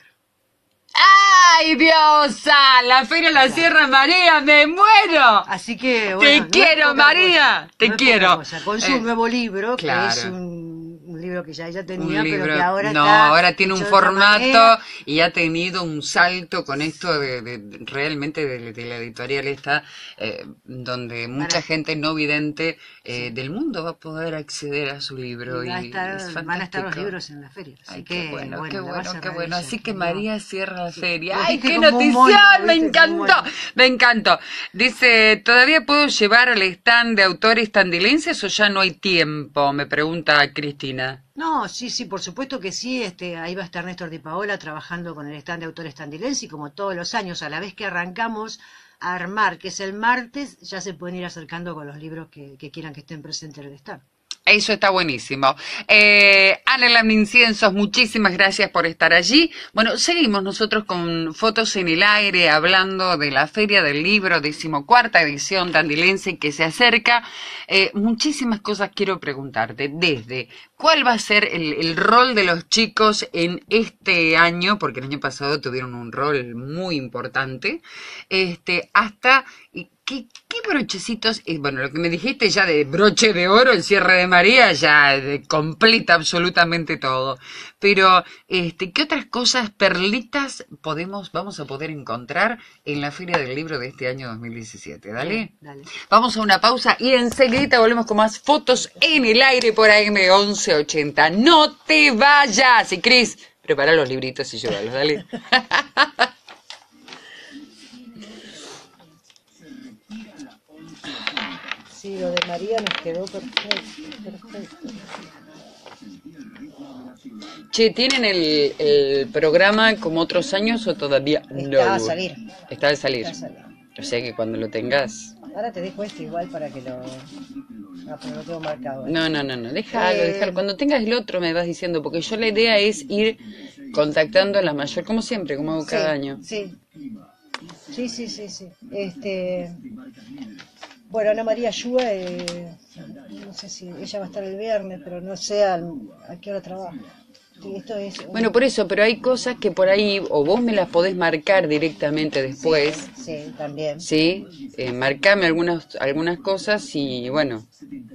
B: ¡Ay, Diosa! La Feria de la Sierra María, me muero.
C: Así que,
B: Te
C: bueno, no es
B: quiero,
C: poca
B: María,
C: cosa,
B: te
C: no es poca
B: quiero.
C: cosa. Con su
B: Eh,
C: nuevo libro,
B: claro.
C: que es un, un libro que ya ella
B: Un
C: tenía,
B: libro,
C: pero que ahora
B: no,
C: está
B: ahora tiene un
C: hecho de otra
B: formato
C: manera.
B: y ha tenido un salto con esto de, de- de- realmente de, de la editorial esta, eh, donde mucha
C: Para-
B: gente no vidente eh, del mundo va a poder acceder a su libro
C: Y
B: y,
C: va a estar-
B: es
C: van a estar los
B: fantástico.
C: libros en la feria. Así
B: Ay,
C: que,
B: qué bueno, qué
C: la va a
B: bueno, qué
C: cerrar
B: bueno.
C: ella,
B: Así que
C: no.
B: María cierra la
C: Sí.
B: feria.
C: Lo
B: ¡Ay,
C: dijiste
B: qué
C: como un
B: notición!
C: mono,
B: Me
C: ¿viste? Como un
B: encantó,
C: mono.
B: me encantó. Dice, ¿todavía puedo llevar al stand de autores tandilenses o ya no hay tiempo? Me pregunta Cristina.
C: No, sí, sí, por supuesto que sí. Este, ahí va a estar Néstor Di Paola trabajando con el stand de autores tandilenses y como todos los años, a la vez que arrancamos a armar, que es el martes, ya se pueden ir acercando con los libros que, que quieran que estén presentes en el stand.
B: Eso está buenísimo. Eh, Ana Laminciensos, muchísimas gracias por estar allí. Bueno, seguimos nosotros con Fotos en el Aire, hablando de la Feria del Libro, decimocuarta edición tandilense que se acerca. Eh, muchísimas cosas quiero preguntarte, desde cuál va a ser el, el rol de los chicos en este año, porque el año pasado tuvieron un rol muy importante, este, hasta... ¿Qué, qué brochecitos? Eh, bueno, lo que me dijiste ya de broche de oro, el cierre de María, ya eh, completa absolutamente todo. Pero, este, ¿qué otras cosas, perlitas, podemos, vamos a poder encontrar en la Feria del Libro de este año dos mil diecisiete? Dale.
C: Bien, dale.
B: Vamos a una pausa y enseguida volvemos con más Fotos en el Aire por A M once ochenta. ¡No te vayas! Y Cris, prepara los libritos y llévalos, dale.
C: Sí, lo de María nos quedó perfecto, perfecto.
B: Che, ¿tienen el, el programa como otros años o todavía no?
C: Está a salir.
B: Está a salir.
C: Está a salir.
B: O sea que cuando lo tengas...
C: Ahora te dejo este igual para que lo... Ah, pero lo tengo marcado. ¿eh?
B: No, no, no, no, déjalo,
C: Eh,
B: déjalo. Cuando tengas el otro me vas diciendo, porque yo la idea es ir contactando a la mayor, como siempre, como hago cada
C: sí,
B: año.
C: Sí, sí, sí, sí, sí. Este... Bueno, Ana María Ayúa, eh, no sé si ella va a estar el viernes, pero no sé a, a qué hora trabaja. Sí, esto es un-
B: Bueno, por eso, pero hay cosas que por ahí, o vos me las podés marcar directamente después,
C: Sí, también.
B: ¿sí? Eh, marcame algunas, algunas cosas y bueno,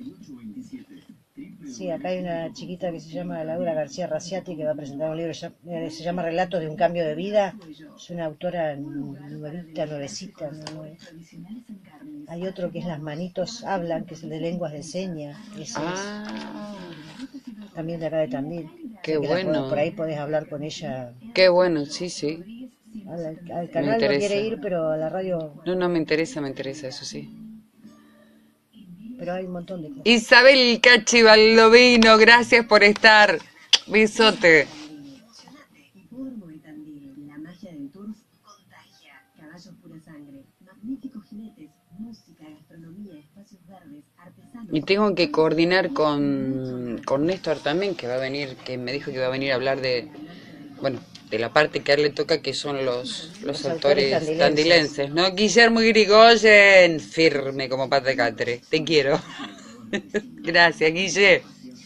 C: Sí, acá hay una chiquita que se llama Laura García Raciati que va a presentar un libro, ya- eh, se llama Relatos de un cambio de vida. Es una autora nuevita, nuevecita. ¿No? Hay otro que es Las manitos hablan, que es el de lenguas de señas. Ese
B: ah,
C: es también de acá de Tandil.
B: qué Qué
C: Así que la
B: bueno.
C: podés- por ahí podés hablar con ella.
B: Qué bueno, sí, sí.
C: Al, al
B: Me
C: canal no
B: interesa.
C: quiere ir, pero a la radio,
B: No, no, me interesa, me interesa, eso sí.
C: pero hay un montón de cosas.
B: Isabel Cachi Baldovino, gracias por estar. Besote.
D: Hipódromo de Tandil, la magia del turf contagia. Caballos pura sangre, magníficos jinetes, música, gastronomía, espacios verdes, artesanos.
B: Y tengo que coordinar con, con Néstor también, que va a venir, que me dijo que va a venir a hablar de, bueno, de la parte que a él le toca, que son los, los,
C: Los
B: autores
C: autores
B: tandilenses, ¿no? Guillermo Irigoyen, firme como pata de catre. Te quiero. Gracias, Guille.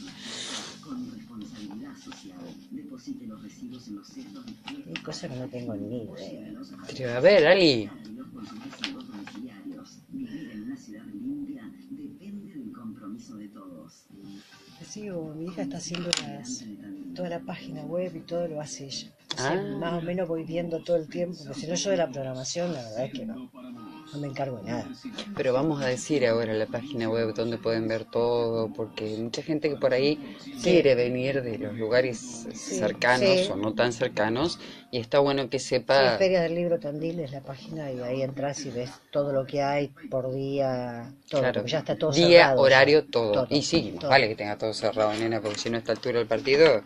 C: Hay cosas que no tengo ni idea.
B: Pero a ver, Ali.
C: Te sigo, mi hija está haciendo las, toda la página web y todo lo hace ella. Entonces,
B: Ah.
C: más o menos voy viendo todo el tiempo, porque si no yo de la programación, la verdad es que no, no me encargo de nada.
B: Pero vamos a decir ahora la página web donde pueden ver todo, porque hay mucha gente que por ahí quiere venir de los lugares cercanos
C: sí.
B: o no tan cercanos, y está bueno que
C: Sí,
B: sepa.
C: Feria del Libro Tandil es la página y ahí entras y ves todo lo que hay por día, todo,
B: Claro,
C: porque ya está todo
B: día,
C: cerrado.
B: horario,
C: ya.
B: todo.
C: Todo,
B: Y sí, más
C: todo.
B: vale que tenga todo cerrado, nena, porque si no a esta altura del partido.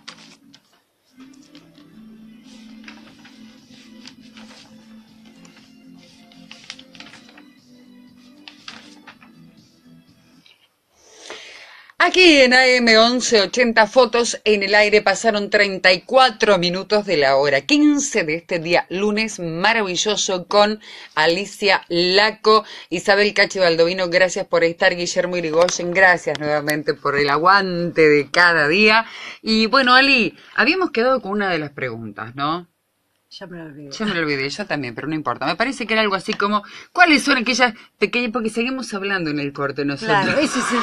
B: Aquí en A M once ochenta fotos en el aire pasaron treinta y cuatro minutos de la hora quince de este día lunes maravilloso con Alicia Laco, Isabel Cachi Baldovino, gracias por estar, Guillermo Irigoyen, gracias nuevamente por el aguante de cada día. Y bueno, Ali, habíamos quedado con una de las preguntas, ¿no?
C: Ya me lo olvidé.
B: Yo me lo olvidé, yo también, pero no importa. Me parece que era algo así como, ¿cuáles son aquellas pequeñas? Porque seguimos hablando en el corte nosotros.
C: Claro, ese es el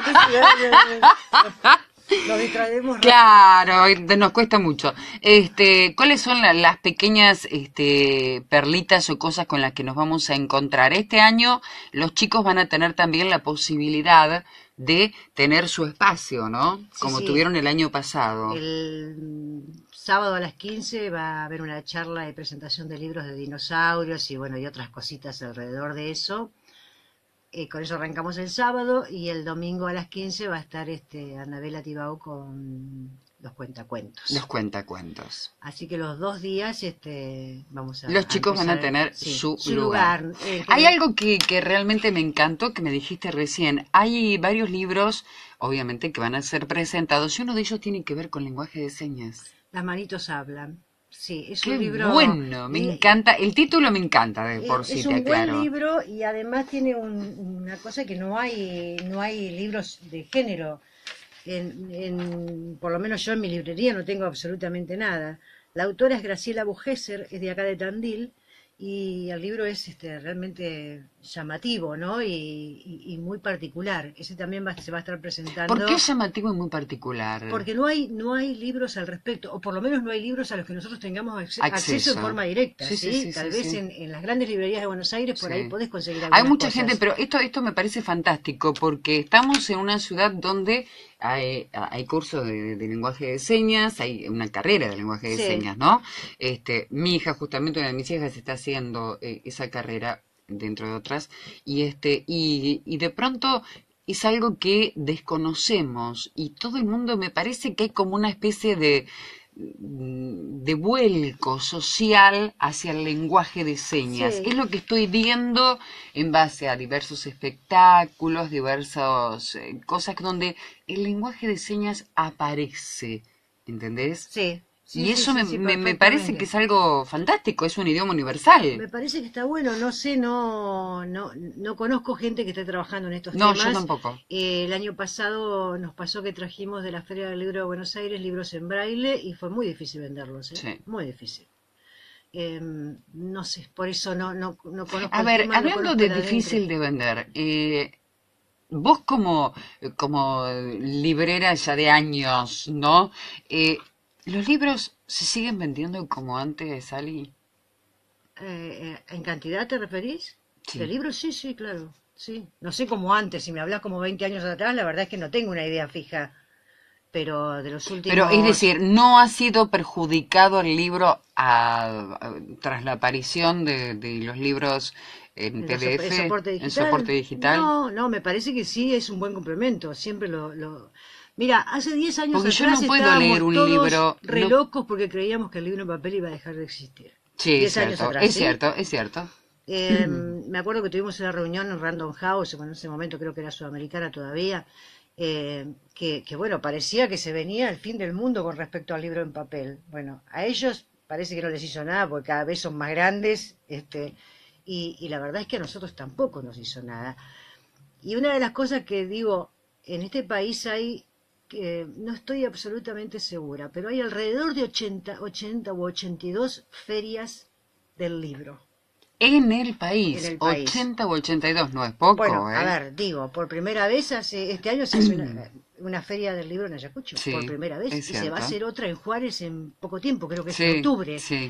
C: tema. Nos distraemos.
B: Claro, nos cuesta mucho. Este, ¿cuáles son la- las pequeñas este, perlitas o cosas con las que nos vamos a encontrar? Este año los chicos van a tener también la posibilidad de tener su espacio, ¿no?
C: Sí,
B: Como
C: sí.
B: tuvieron el año pasado.
C: El mm, sábado a las quince va a haber una charla de presentación de libros de dinosaurios y bueno, y otras cositas alrededor de eso. Eh, con eso arrancamos el sábado y el domingo a las quince va a estar este Anabela Tibau con los cuentacuentos.
B: Los cuentacuentos.
C: Así que los dos días este vamos a
B: Los chicos van a
C: empezar,
B: tener
C: sí,
B: su,
C: su
B: lugar.
C: lugar. eh, que-
B: Hay algo que, que realmente me encantó, que me dijiste recién. Hay varios libros, obviamente, que van a ser presentados y uno de ellos tiene que ver con lenguaje de señas.
C: Las manitos hablan. Sí, es
B: Qué
C: un libro.
B: bueno, me
C: y-
B: encanta. El título me encanta, de por
C: Es
B: sí,
C: un
B: te
C: buen
B: aclaro.
C: libro y además tiene un- una cosa que no hay, no hay libros de género. En, en- por lo menos yo en mi librería no tengo absolutamente nada. La autora es Graciela Bujeser, es de acá de Tandil y el libro es este, realmente llamativo, ¿no? Y, y- y muy particular. Ese también va- se va a estar presentando.
B: ¿Por qué es llamativo y muy particular?
C: Porque no hay, no hay libros al respecto, o por lo menos no hay libros a los que nosotros tengamos acce-
B: Acceso.
C: acceso en forma directa.
B: Sí,
C: ¿sí?
B: sí, sí,
C: Tal
B: sí,
C: vez
B: sí.
C: En, en las grandes librerías de Buenos Aires por
B: Sí.
C: ahí podés conseguir algunas
B: Hay mucha
C: cosas.
B: gente, pero esto, esto me parece fantástico porque estamos en una ciudad donde hay, hay cursos de, de lenguaje de señas, hay una carrera de lenguaje de
C: Sí.
B: señas, ¿no? Este, mi hija, justamente una de mis hijas, está haciendo eh, esa carrera, dentro de otras, y este, y, y de pronto es algo que desconocemos y todo el mundo, me parece que hay como una especie de de vuelco social hacia el lenguaje de señas.
C: Sí.
B: Es lo que estoy viendo en base a diversos espectáculos, diversas eh, cosas donde el lenguaje de señas aparece, ¿entendés?
C: Sí. sí,
B: y
C: sí,
B: eso
C: sí,
B: me,
C: sí,
B: me, me parece
C: perfectamente.
B: que es algo fantástico, es un idioma universal.
C: Me parece que está bueno, no sé, no, no, no conozco gente que esté trabajando en estos
B: No,
C: temas.
B: yo tampoco.
C: Eh, el año pasado nos pasó que trajimos de la Feria del Libro de Buenos Aires libros en braille y fue muy difícil venderlos, ¿eh?
B: Sí.
C: Muy difícil. Eh, no sé, por eso no, no, no conozco
B: A
C: el
B: ver,
C: tema, no
B: hablando
C: conozco
B: de
C: el adentro.
B: difícil de vender, eh, vos como, como librera ya de años, ¿no? Eh, ¿los libros se siguen vendiendo como antes, Ali?
C: Eh, eh, ¿En cantidad te referís?
B: Sí.
C: ¿De libros? Sí, sí, claro. Sí. No sé cómo antes, si me hablas como veinte años atrás, la verdad es que no tengo una idea fija. pero de los últimos...
B: Pero es decir, ¿no ha sido perjudicado el libro a- a- tras la aparición de, de los libros en
C: ¿En
B: P
C: los
B: D
C: sop-
B: F,
C: en soporte
B: en
C: digital?
B: soporte digital?
C: No, no, me parece que sí, es un buen complemento. Siempre lo... lo... Mira, hace diez años
B: Porque yo
C: atrás
B: no puedo
C: estábamos
B: leer un
C: todos
B: libro,
C: re
B: no-
C: locos porque creíamos que el libro en papel iba a dejar de existir.
B: Sí, es
C: diez años
B: cierto,
C: atrás,
B: es
C: ¿sí?
B: cierto, es cierto.
C: Eh, me acuerdo que tuvimos una reunión en Random House, bueno, en ese momento creo que era sudamericana todavía, eh, que, que, bueno, parecía que se venía el fin del mundo con respecto al libro en papel. Bueno, a ellos parece que no les hizo nada porque cada vez son más grandes, este, y, y la verdad es que a nosotros tampoco nos hizo nada. Y una de las cosas que digo, en este país hay, que no estoy absolutamente segura, pero hay alrededor de ochenta, ochenta u ochenta y dos ferias del libro.
B: En el país,
C: En el país.
B: ochenta u ochenta y dos, no es poco,
C: Bueno,
B: ¿eh?
C: a ver, digo, por primera vez hace, este año se hace una, una feria del libro en Ayacucho,
B: Sí,
C: por primera vez, y
B: es
C: se va a
B: cierto.
C: hacer otra en Juárez en poco tiempo, creo que es
B: Sí,
C: en octubre.
B: sí.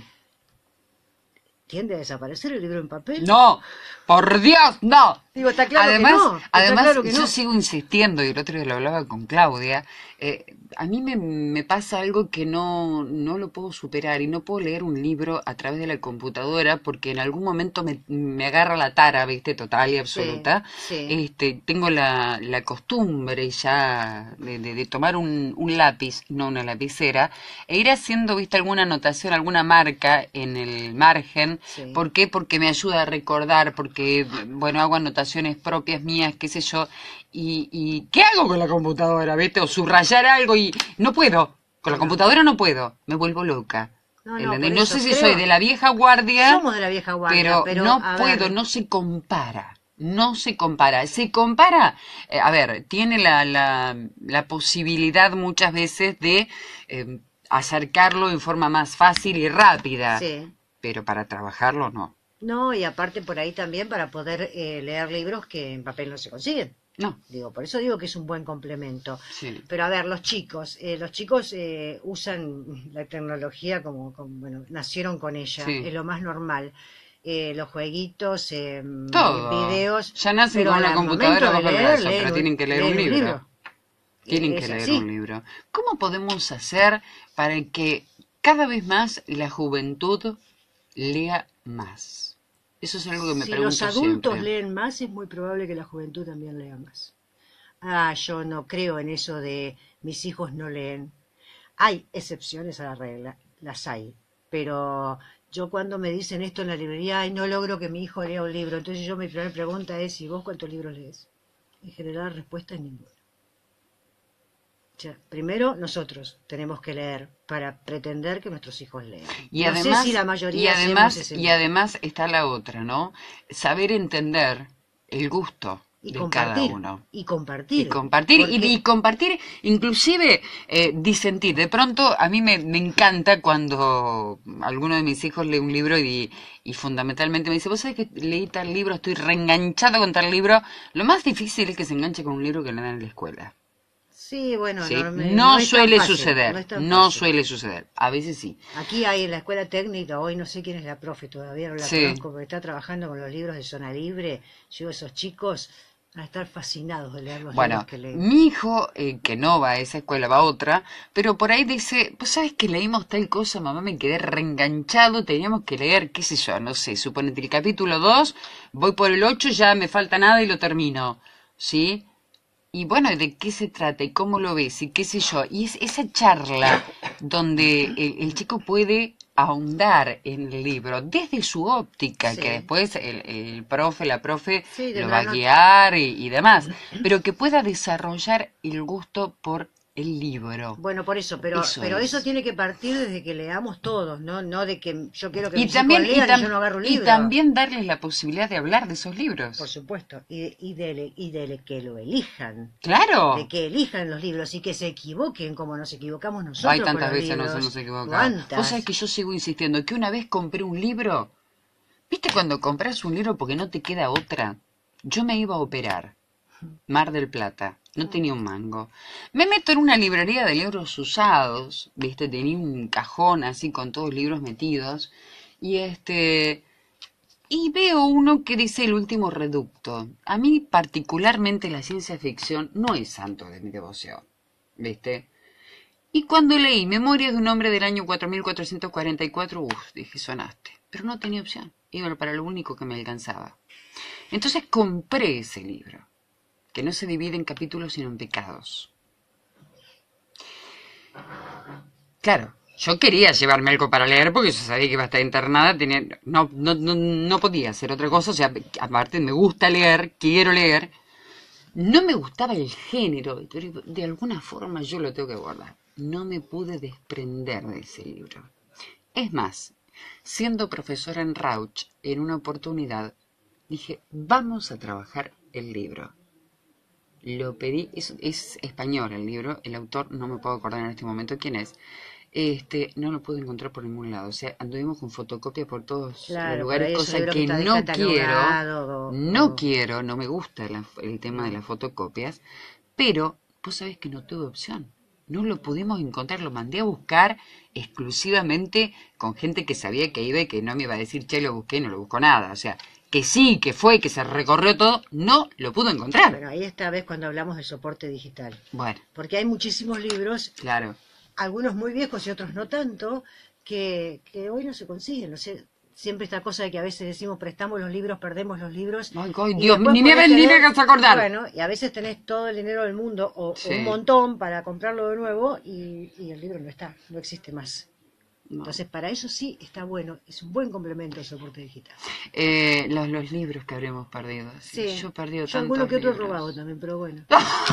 C: ¿Tiende a desaparecer el libro en papel?
B: No, por Dios, no.
C: Digo, está claro
B: además,
C: que no. Está
B: además
C: claro que
B: yo
C: no.
B: sigo insistiendo, y el otro día lo hablaba con Claudia, eh, a mí me, me pasa algo que no, no lo puedo superar y no puedo leer un libro a través de la computadora porque en algún momento me, me agarra la tara, viste, total y absoluta.
C: sí.
B: Este, tengo la, la costumbre ya de, de, de tomar un, un lápiz, no una lapicera, e ir haciendo, viste, alguna anotación, alguna marca en el margen.
C: Sí.
B: ¿Por qué? Porque me ayuda a recordar, porque, bueno, hago anotaciones propias mías, qué sé yo, y, y ¿qué hago con la computadora, viste? O subrayar algo y no puedo, con la
C: No.
B: computadora no puedo, me vuelvo loca.
C: No, no,
B: ¿Entendés?
C: por
B: No
C: eso
B: sé si
C: creo-
B: soy de la vieja guardia,
C: Somos de la vieja guardia,
B: pero,
C: pero,
B: no
C: a
B: puedo,
C: ver,
B: no se compara. No se compara. Se compara, eh, a ver, tiene la, la, la posibilidad muchas veces de eh, acercarlo en forma más fácil y rápida,
C: sí.
B: pero para trabajarlo no.
C: No, y aparte por ahí también para poder eh, leer libros que en papel no se consiguen.
B: No,
C: Digo, por eso digo que es un buen complemento.
B: sí.
C: Pero a ver, los chicos, eh, los chicos eh, usan la tecnología como, como, bueno, nacieron con ella,
B: Sí.
C: es lo más normal. Eh, los jueguitos, eh,
B: Todo.
C: videos.
B: Ya nacen
C: pero
B: con una
C: al
B: computadora
C: momento de
B: bajo el
C: leer,
B: brazo, pero
C: leen
B: tienen que leer un
C: leen
B: libro. Tienen
C: Es
B: que leer
C: así.
B: un libro. ¿Cómo podemos hacer para que cada vez más la juventud lea más? Eso es algo que me
C: Si
B: pregunto
C: los adultos
B: siempre.
C: leen más, es muy probable que la juventud también lea más. Ah, yo no creo en eso de mis hijos no leen. Hay excepciones a la regla, las hay, pero yo cuando me dicen esto en la librería, ay, no logro que mi hijo lea un libro, entonces yo mi primera pregunta es, ¿y vos cuántos libros lees? En general la respuesta es ninguno. O sea, primero nosotros tenemos que leer para pretender que nuestros hijos lean.
B: Y
C: no
B: además,
C: sé si la mayoría
B: y
C: hacemos
B: además,
C: ese
B: y
C: bien.
B: además está la otra, ¿no? Saber entender el gusto
C: y
B: de
C: compartir,
B: cada uno.
C: y compartir.
B: Y compartir, y,
C: porque-
B: y compartir, inclusive eh, disentir. De pronto, a mí me, me encanta cuando alguno de mis hijos lee un libro y, y fundamentalmente me dice, vos sabés que leí tal libro, estoy reenganchado con tal libro. Lo más difícil es que se enganche con un libro que le dan en la escuela.
C: Sí, bueno,
B: ¿Sí?
C: no, me-
B: No,
C: no es tan
B: suele
C: fácil,
B: suceder,
C: no
B: no,
C: es tan fácil.
B: suele suceder. A veces sí.
C: Aquí hay en la escuela técnica, hoy no sé quién es la profe, todavía no la
B: Sí.
C: conozco, porque está trabajando con los libros de Zona Libre. Yo, esos chicos van a estar fascinados de leer los
B: Bueno,
C: libros que leen.
B: mi hijo, eh, que no va a esa escuela, va a otra, pero por ahí dice, pues sabes que leímos tal cosa, mamá, me quedé reenganchado, teníamos que leer, qué sé yo, no sé, suponete el capítulo dos, voy por el ocho, ya me falta nada y lo termino, ¿sí? Y bueno, ¿de qué se trata? ¿Y cómo lo ves? Y qué sé yo. Y es esa charla donde el, el chico puede ahondar en el libro desde su óptica,
C: Sí.
B: que después el, el profe, la profe
C: Sí,
B: lo
C: tendrá
B: va a
C: una-
B: guiar y, y demás, pero que pueda desarrollar el gusto por el libro.
C: Bueno, por eso, pero
B: Eso
C: pero
B: es.
C: eso tiene que partir desde que leamos todos, no no de que yo quiero que
B: Y
C: mis
B: también,
C: hijos
B: y,
C: lean y,
B: tam-
C: yo no agarro un
B: y
C: libro.
B: también darles la posibilidad de hablar de esos libros.
C: Por supuesto, y, y, de, y de que lo elijan,
B: Claro.
C: de que elijan los libros y que se equivoquen como nos equivocamos nosotros.
B: Hay
C: con
B: tantas
C: los
B: veces
C: libros.
B: nos hemos equivocado.
C: ¿Cuántas?
B: Vos sabés que yo sigo insistiendo que una vez compré un libro. ¿Viste cuando compras un libro porque no te queda otra? Yo me iba a operar. Mar del Plata. No tenía un mango. Me meto en una librería de libros usados. ¿Viste? Tenía un cajón así con todos los libros metidos. Y este... Y veo uno que dice El último reducto. A mí particularmente la ciencia ficción no es santo de mi devoción. ¿Viste? Y cuando leí Memorias de un hombre del año cuatro mil cuatrocientos cuarenta y cuatro, uff, dije, sonaste. Pero no tenía opción, iba para lo único que me alcanzaba. Entonces compré ese libro, que no se divide en capítulos sino en pecados. Claro, yo quería llevarme algo para leer porque yo sabía que iba a estar internada, tenía, no, no, no, no podía hacer otra cosa, o sea, aparte me gusta leer, quiero leer. No me gustaba el género, pero de alguna forma yo lo tengo que guardar. No me pude desprender de ese libro. Es más, siendo profesora en Rauch, en una oportunidad, dije, vamos a trabajar el libro. Lo pedí, es, es español el libro, el autor no me puedo acordar en este momento quién es. Este, no lo pude encontrar por ningún lado. O sea, anduvimos con fotocopia por todos
C: Claro,
B: los lugares, cosa que, que no quiero. O, no o... quiero, no me gusta la, el tema de las fotocopias. Pero, vos sabés que no tuve opción. No lo pudimos encontrar, lo mandé a buscar exclusivamente con gente que sabía que iba y que no me iba a decir, che, lo busqué, no lo busco nada. O sea, que sí, que fue, que se recorrió todo, no lo pudo encontrar.
C: Bueno, ahí esta vez cuando hablamos del soporte digital.
B: Bueno.
C: Porque hay muchísimos libros.
B: Claro.
C: Algunos muy viejos y otros no tanto, que, que hoy no se consiguen. No sé, siempre esta cosa de que a veces decimos prestamos los libros, perdemos los libros.
B: Ay, ay Dios, ni me ven, ni me hagas acordar.
C: Bueno, y a veces tenés todo el dinero del mundo o, sí. o un montón para comprarlo de nuevo y, y el libro no está, no existe más. No. Entonces, para eso sí está bueno, es un buen complemento el soporte digital.
B: Eh, los, los libros que habremos perdido. Sí, sí. Yo he perdido tantos. Yo alguno
C: que otro
B: libros.
C: robado también, pero bueno.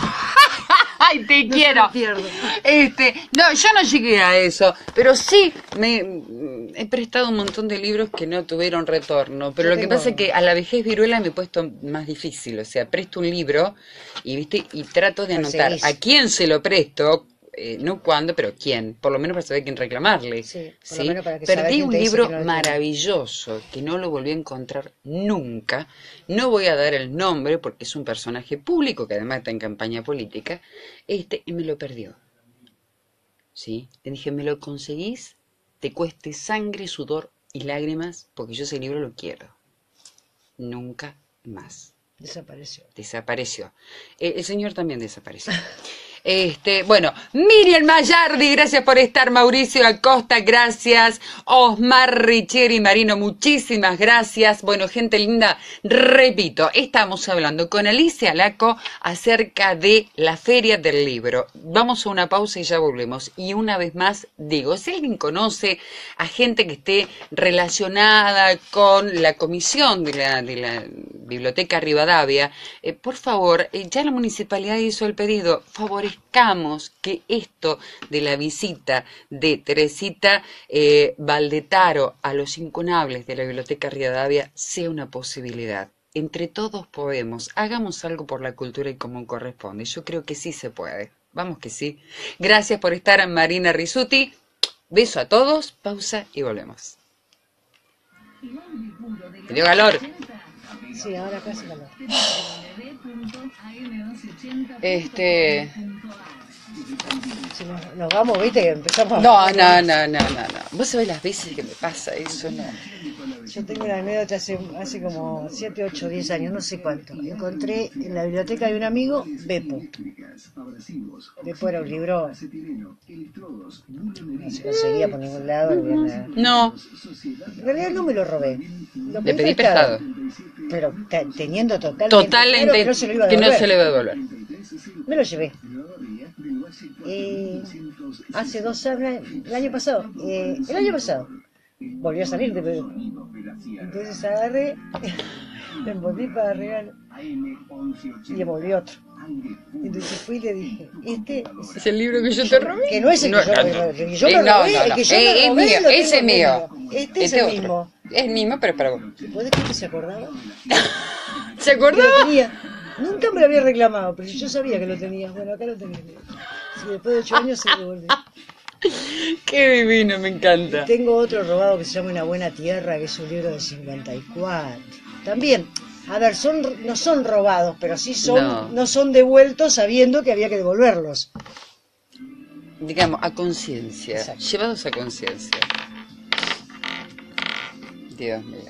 B: ¡Ay, te no quiero! Este, no, yo no llegué a eso, pero sí me he prestado un montón de libros que no tuvieron retorno. Pero yo lo que pasa es que a la vejez viruela me he puesto más difícil. O sea, presto un libro y viste y trato de anotar Perseguís. a quién se lo presto. Eh, no cuándo, pero quién, por lo menos para saber quién reclamarle.
C: Sí, por
B: ¿sí?
C: lo menos para que
B: Perdí un libro
C: que no
B: maravilloso que no lo volví a encontrar nunca. No voy a dar el nombre porque es un personaje público que además está en campaña política. Este, y me lo perdió. ¿Sí? Le dije, ¿me lo conseguís? Te cueste sangre, sudor y lágrimas, porque yo ese libro lo quiero. Nunca más.
C: Desapareció.
B: Desapareció. Eh, el señor también desapareció. Este, bueno, Miriam Mayardi, gracias por estar. Mauricio Acosta, gracias. Osmar Richieri Marino, muchísimas gracias. Bueno, gente linda, repito, estamos hablando con Alicia Laco acerca de la Feria del Libro. Vamos a una pausa y ya volvemos. Y una vez más digo, si alguien conoce a gente que esté relacionada con la comisión de la, de la Biblioteca Rivadavia, eh, por favor, eh, ya la municipalidad hizo el pedido, favorezcamos que esto de la visita de Teresita eh, Valdetaro a los incunables de la Biblioteca Rivadavia sea una posibilidad. Entre todos podemos, hagamos algo por la cultura y como corresponde. Yo creo que sí se puede. Vamos que sí. Gracias por estar, Marina Risuti. Beso a todos, pausa y volvemos. ¿Te dio calor?
C: Sí, ahora casi calor.
B: Este...
C: Si nos, nos vamos, viste, que empezamos
B: no, a... No, no, no, no, no. Vos sabés las veces que me pasa eso, ¿no?
C: Yo tengo una anécdota hace, hace como siete, ocho, diez años, no sé cuánto. Encontré en la biblioteca de un amigo Beppo. Beppo era un libro... No se conseguía por ningún lado. Nada.
B: No.
C: En realidad no me lo robé. Lo
B: Le pedí prestado.
C: Pero teniendo totalmente
B: Totalmente
C: claro que no se lo iba a
B: que
C: devolver.
B: no se le va a devolver.
C: Me lo llevé. Eh, hace dos años, el año pasado, eh, el año pasado, volvió a salir de Perú. Entonces agarré, me envolví para regalo y le volví otro. Entonces fui y le dije, este
B: es el libro que yo te robé.
C: Que no es el
B: no,
C: que yo,
B: no,
C: no, el que yo me
B: eh, no,
C: robé,
B: no, no.
C: el que yo
B: Eh,
C: me
B: es
C: robé,
B: mío,
C: lo
B: ese es
C: tengo
B: mío.
C: Este, este es
B: Este
C: el
B: otro.
C: mismo.
B: Es el mismo, pero para vos.
C: ¿Puedes creer que se acordaba?
B: ¿Se acordaba?
C: Lo tenía. Nunca me lo había reclamado, pero yo sabía que lo tenía. Bueno, acá lo tenía. Sí, después de ocho años se devolvió.
B: Qué divino, me encanta.
C: Y tengo otro robado que se llama Una Buena Tierra, que es un libro de cincuenta y cuatro. También, a ver, son no son robados, pero sí son
B: No.
C: no son devueltos sabiendo que había que devolverlos.
B: Digamos, a conciencia.
C: Exacto.
B: Llevados a conciencia. Dios mío.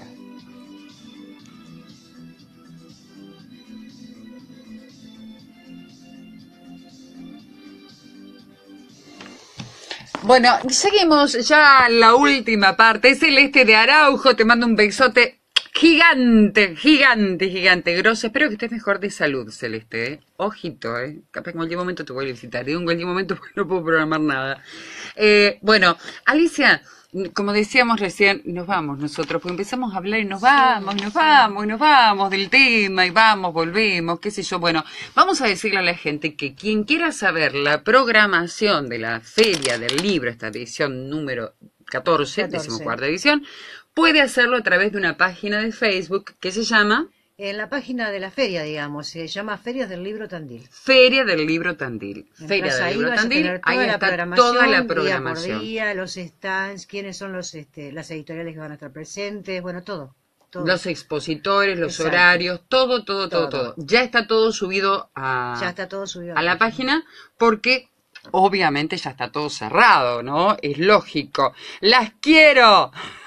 B: Bueno, seguimos ya la última parte. Celeste de Araujo, te mando un besote gigante, gigante, gigante, grosso. Espero que estés mejor de salud, Celeste, ¿eh? Ojito, ¿eh? Capaz que en cualquier momento te voy a visitar. Digo en cualquier momento porque no puedo programar nada. Eh, bueno, Alicia, como decíamos recién, nos vamos nosotros, porque empezamos a hablar y nos vamos, y nos vamos, y nos vamos del tema, y vamos, volvemos, qué sé yo. Bueno, vamos a decirle a la gente que quien quiera saber la programación de la Feria del Libro, esta edición número catorce, decimocuarta edición, puede hacerlo a través de una página de Facebook que se llama...
C: En la página de la feria, digamos, se llama Ferias del Libro Tandil.
B: Feria del Libro Tandil. Feria del Libro Tandil, ahí está toda la programación.
C: Día por día, los stands, quiénes son los este, las editoriales que van a estar presentes, bueno, todo. todo.
B: Los expositores, los
C: Exacto.
B: horarios, todo, todo, todo, todo, todo. Ya está todo subido a,
C: ya está todo subido
B: a la página porque obviamente ya está todo cerrado, ¿no? Es lógico. ¡Las quiero!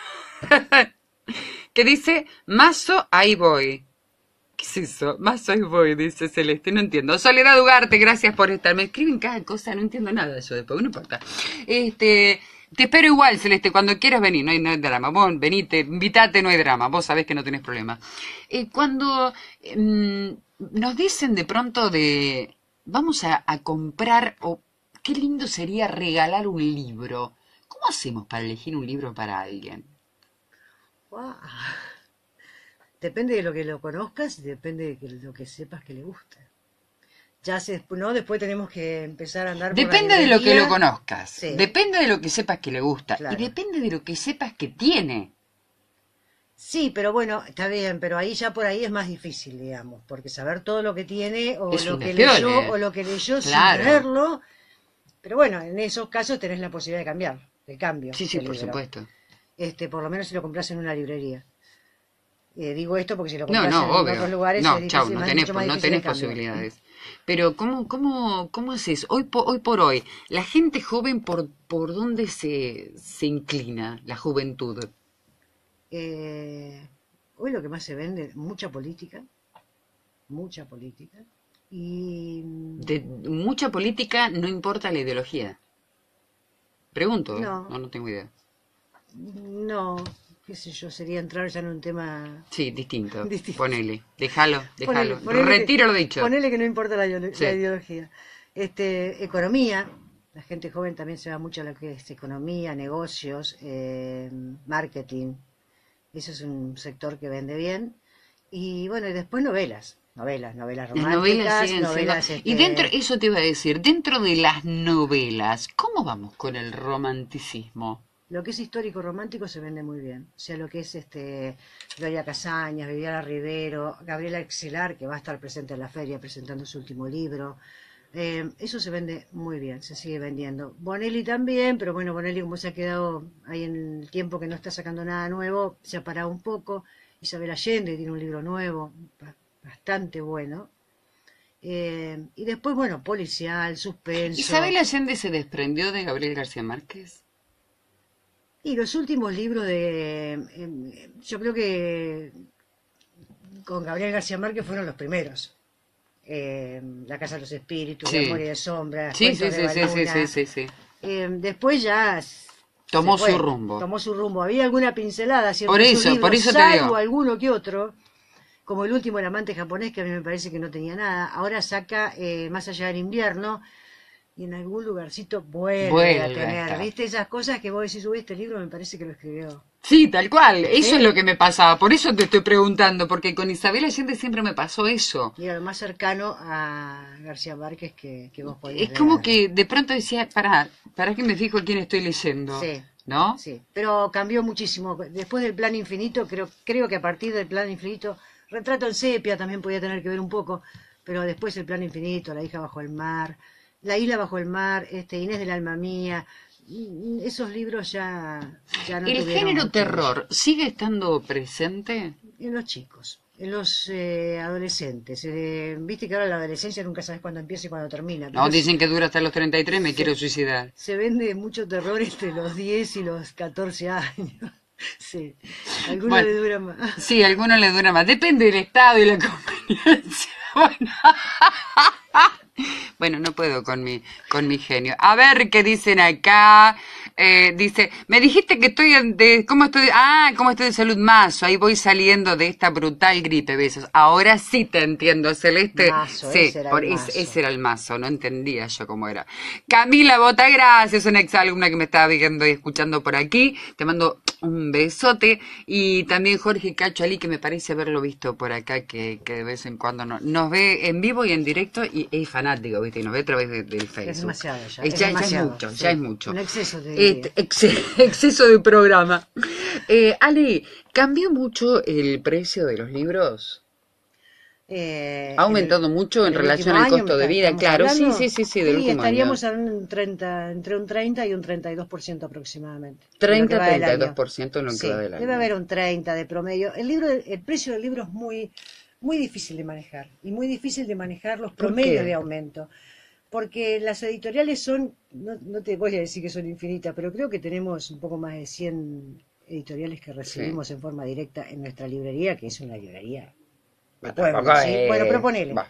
B: Que dice, Mazo, ahí voy. ¿Qué es eso? Más hoy voy, dice Celeste, no entiendo. Soledad Ugarte, gracias por estar. Me escriben cada cosa, no entiendo nada de eso después, no importa. Este, te espero igual, Celeste, cuando quieras venir, no hay, no hay drama. Vos venite, invitate, no hay drama, vos sabés que no tenés problema. Eh, cuando mm, nos dicen de pronto de, vamos a, a comprar, o qué lindo sería regalar un libro. ¿Cómo hacemos para elegir un libro para alguien?
C: Wow. Depende de lo que lo conozcas y depende de lo que sepas que le guste. Ya se, ¿no? Después tenemos que empezar a andar por
B: Depende
C: la
B: de lo que
C: librería.
B: lo conozcas.
C: Sí.
B: Depende de lo que sepas que le gusta.
C: Claro.
B: Y depende de lo que sepas que tiene.
C: Sí, pero bueno, está bien, pero ahí ya por ahí es más difícil, digamos, porque saber todo lo que tiene o
B: Es
C: lo
B: un
C: que
B: espiole.
C: leyó o lo que leyó
B: Claro.
C: sin tenerlo. Pero bueno, en esos casos tenés la posibilidad de cambiar, de cambio.
B: Sí, sí,
C: del
B: por
C: libro.
B: supuesto.
C: Este, por lo menos si lo compras en una librería. Eh, digo esto porque si lo
B: No,
C: compras
B: no,
C: en
B: obvio.
C: otros lugares
B: No,
C: es difícil,
B: chau, no
C: más-
B: tenés,
C: mucho más
B: no
C: difícil
B: tenés
C: el cambio.
B: posibilidades. Pero, ¿cómo, cómo, cómo haces? Hoy por, hoy por hoy, la gente joven, ¿por, por dónde se, se inclina la juventud?
C: Eh, hoy lo que más se vende, mucha política, mucha política, y
B: De mucha política no importa la ideología. Pregunto, ¿eh?
C: No.
B: no, no tengo idea.
C: no, qué sé yo, sería entrar ya en un tema...
B: Sí, distinto.
C: Distinto.
B: Ponele, déjalo, déjalo.
C: Ponele- ponele que-
B: Retiro lo dicho.
C: Ponele que no importa la, ideolo-
B: Sí.
C: la ideología. Este, economía, la gente joven también se va mucho a lo que es economía, negocios, eh, marketing. Eso es un sector que vende bien. Y bueno, y después novelas, novelas, novelas
B: Las
C: románticas,
B: novelas siguen
C: novelas...
B: siendo... Y
C: este,
B: dentro, eso te iba a decir, dentro de las novelas, ¿cómo vamos con el romanticismo?
C: Lo que es histórico romántico se vende muy bien. O sea, lo que es este Gloria Casañas, Viviana Rivero, Gabriela Excelar, que va a estar presente en la feria presentando su último libro. Eh, eso se vende muy bien, se sigue vendiendo. Bonelli también, pero bueno, Bonelli como se ha quedado ahí en el tiempo que no está sacando nada nuevo, se ha parado un poco. Isabel Allende tiene un libro nuevo, ba- bastante bueno. Eh, y después, bueno, policial, suspenso.
B: ¿Isabel Allende se desprendió de Gabriel García Márquez?
C: Y los últimos libros de... eh, yo creo que con Gabriel García Márquez fueron los primeros. Eh, La Casa de los Espíritus,
B: Sí.
C: La Memoria de Sombras,
B: Sí, sí,
C: Cuentos
B: sí,
C: de
B: sí, sí,
C: Baluna.
B: sí, sí, sí.
C: Eh, después ya... s-
B: Tomó
C: se fue,
B: su rumbo.
C: Tomó su rumbo. Había alguna pincelada, ¿cierto?
B: Por
C: en sus
B: eso,
C: libros,
B: por eso te
C: salvo
B: digo.
C: alguno que otro, como el último, El amante japonés, que a mí me parece que no tenía nada. Ahora saca eh, Más allá del invierno, y en algún lugarcito vuelve,
B: Vuelve
C: a
B: a
C: tener.
B: estar.
C: ¿Viste? Esas cosas que vos decís, uy, este libro me parece que lo escribió.
B: Sí, tal cual. Eso
C: ¿Sí?
B: es lo que me pasaba. Por eso te estoy preguntando, porque con Isabel Allende siempre me pasó eso.
C: Y era lo más cercano a García Márquez que, que vos podías
B: Es como
C: leer.
B: que de pronto decía, pará, para que me fijo quién estoy leyendo.
C: Sí.
B: ¿No?
C: Sí, pero cambió muchísimo. Después del Plan Infinito, creo, creo que a partir del Plan Infinito, Retrato en Sepia también podía tener que ver un poco, pero después el Plan Infinito, La hija bajo el mar, La isla bajo el mar, este Inés del alma mía, mm, esos libros ya, ya no
B: ¿El
C: tuvieron
B: género
C: mucho.
B: terror sigue estando presente?
C: En los chicos, en los eh, adolescentes. Eh, Viste que ahora la adolescencia nunca sabes cuándo empieza y cuándo termina.
B: No,
C: pero
B: dicen que dura hasta los treinta y tres, me quiero suicidar.
C: se vende mucho terror entre los diez y los catorce años. Sí, a algunos
B: Bueno.
C: le dura más.
B: Sí, a algunos les dura más. Depende del estado y la conveniencia. Bueno. Bueno, no puedo con mi, con mi genio. A ver qué dicen acá. Eh, dice, me dijiste que estoy en- de, ¿cómo estoy? Ah, ¿cómo estoy de salud? Mazo, ahí voy saliendo de esta brutal gripe, besos. Ahora sí te entiendo, Celeste.
C: Mazo,
B: Sí,
C: ese era
B: por
C: el
B: ese,
C: mazo.
B: ese era el mazo, no entendía yo cómo era. Camila Bota, gracias, una exalumna que me estaba viendo y escuchando por aquí. Te mando un besote. Y también Jorge Cacho Ali, que me parece haberlo visto por acá, que, que de vez en cuando no, nos ve en vivo y en directo y es fanático, ¿viste? Y nos ve a través de- del Facebook.
C: Es demasiado ya.
B: Es,
C: es
B: ya,
C: demasiado,
B: ya es mucho,
C: sí.
B: ya es mucho.
C: Un exceso, te diría.
B: Este, exce- exceso de programa. Eh, Ale, ¿cambió mucho el precio de los libros?
C: Eh,
B: ¿Ha aumentado
C: el-
B: mucho en
C: el
B: relación
C: último
B: al
C: año,
B: costo de
C: ¿me
B: vida?
C: estamos
B: Claro, sí,
C: hablando?
B: sí, sí, sí, del
C: Sí,
B: último
C: estaríamos
B: año.
C: hablando un treinta, entre un treinta y un treinta y dos por ciento aproximadamente. de lo que
B: treinta,
C: va del
B: treinta y dos
C: año.
B: por ciento en lo que
C: Sí,
B: va del año.
C: debe haber un treinta de promedio. El libro, el precio del libro es muy, muy difícil de manejar y muy difícil de manejar los
B: ¿Por
C: promedios
B: qué?
C: de aumento. Porque las editoriales son, no, no te voy a decir que son infinitas, pero creo que tenemos un poco más de cien editoriales que recibimos en forma directa en nuestra librería, que es una librería de pueblo,
B: Tampoco,
C: ¿sí?
B: eh,
C: Bueno, pero ponele.
B: va.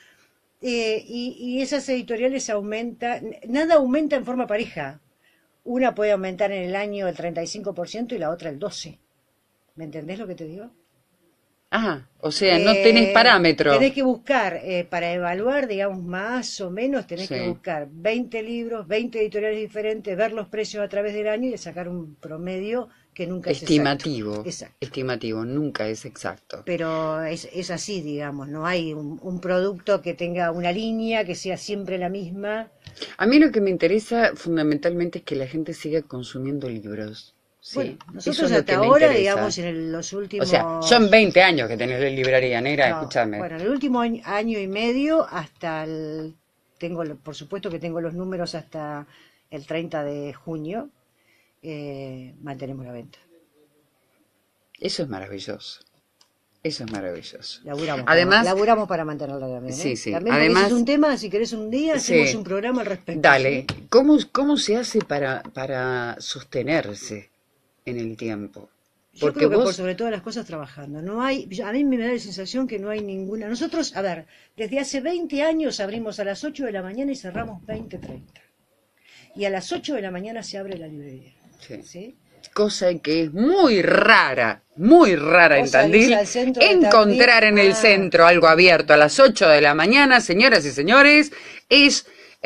C: Eh, y, y esas editoriales aumentan, nada aumenta en forma pareja. Una puede aumentar en el año el treinta y cinco por ciento y la otra el doce por ciento. ¿Me entendés lo que te digo?
B: Ah, o sea, no
C: Eh,
B: tenés parámetro.
C: Tenés que buscar, eh, para evaluar, digamos, más o menos, tenés
B: Sí.
C: que buscar veinte libros, veinte editoriales diferentes, ver los precios a través del año y sacar un promedio que nunca es
B: Estimativo.
C: exacto. Exacto.
B: Estimativo, nunca es exacto.
C: Pero es, es así, digamos, no hay un, un producto que tenga una línea, que sea siempre la misma.
B: A mí lo que me interesa fundamentalmente es que la gente siga consumiendo libros. Sí,
C: Bueno,
B: eso
C: nosotros
B: es lo
C: hasta
B: que me
C: ahora,
B: interesa.
C: digamos, en el- los últimos...
B: O sea, son veinte años que tenés la librería, negra,
C: No,
B: escúchame.
C: bueno, en el último año, año y medio hasta el... Tengo, lo- por supuesto que tengo los números hasta el treinta de junio, eh, mantenemos la venta.
B: Eso es maravilloso. Eso es maravilloso.
C: Laburamos,
B: Además,
C: para, laburamos para mantenerla también. ¿eh?
B: Sí, sí.
C: También porque
B: Además-
C: ese es un tema, si querés un día, hacemos
B: Sí.
C: un programa al respecto.
B: dale,
C: ¿sí?
B: ¿cómo, cómo se hace para, para sostenerse en el tiempo?
C: Yo
B: Porque
C: creo que por
B: vos,
C: sobre todas las cosas trabajando. No hay, yo- a mí me da la sensación que no hay ninguna. Nosotros, a ver, desde hace veinte años abrimos a las ocho de la mañana y cerramos veinte treinta. Y a las ocho de la mañana se abre la librería.
B: sí,
C: ¿Sí?
B: cosa que es muy rara, muy rara en
C: Vos salís
B: Tandil,
C: al centro de
B: encontrar
C: Tandil,
B: en el
C: ah.
B: centro algo abierto a las ocho de la mañana, señoras y señores, es...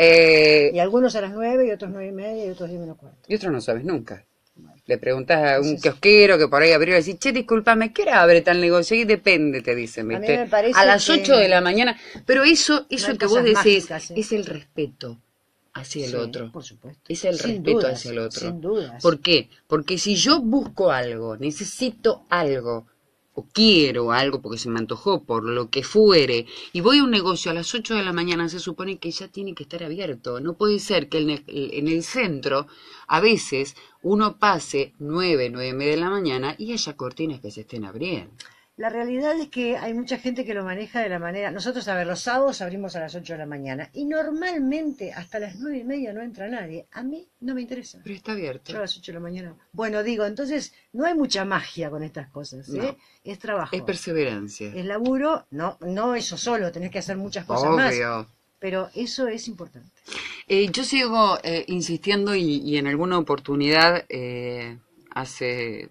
B: eh,
C: Y algunos a las nueve y otros nueve y media y otros diez menos cuarto.
B: y otro no sabes nunca. Le preguntas a un
C: Sí, sí.
B: kiosquero que por ahí abrió y decís, che, discúlpame, ¿qué hora abre tal negocio? Y depende, te dicen,
C: A mí
B: ¿viste?
C: me parece
B: A las
C: que-
B: ocho de la mañana. Pero eso, eso
C: hay
B: que vos
C: cosas
B: decís,
C: mágicas, ¿eh?
B: es el respeto hacia el
C: Sí,
B: otro.
C: por supuesto.
B: Es el
C: Sin
B: respeto
C: dudas,
B: hacia el otro.
C: sin dudas.
B: ¿Por qué? Porque si yo busco algo, necesito algo, o quiero algo porque se me antojó, por lo que fuere, y voy a un negocio a las ocho de la mañana, se supone que ya tiene que estar abierto. No puede ser que en el, en el centro, a veces, uno pase nueve, nueve y media de la mañana y haya cortinas que se estén abriendo.
C: La realidad es que hay mucha gente que lo maneja de la manera... Nosotros, a ver, los sábados abrimos a las ocho de la mañana y normalmente hasta las nueve y media no entra nadie. A mí no me interesa.
B: Pero está abierto.
C: Yo a las ocho de la mañana. Bueno, digo, entonces no hay mucha magia con estas cosas, ¿eh?
B: No.
C: Es trabajo.
B: Es perseverancia.
C: Es laburo, no, no eso solo, tenés que hacer muchas cosas más.
B: Obvio.
C: Pero eso es importante.
B: Eh, yo sigo eh, insistiendo y, y en alguna oportunidad, eh, hace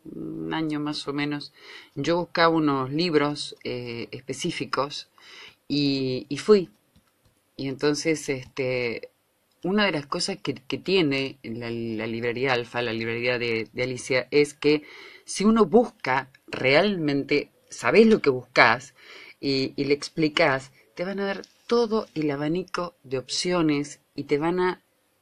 B: un año más o menos, yo buscaba unos libros eh, específicos y, y fui. Y entonces, este, una de las cosas que, que tiene la, la librería Alfa, la librería de, de Alicia, es que si uno busca realmente, sabés lo que buscas y, y le explicás, te van a dar todo el abanico de opciones y te van a...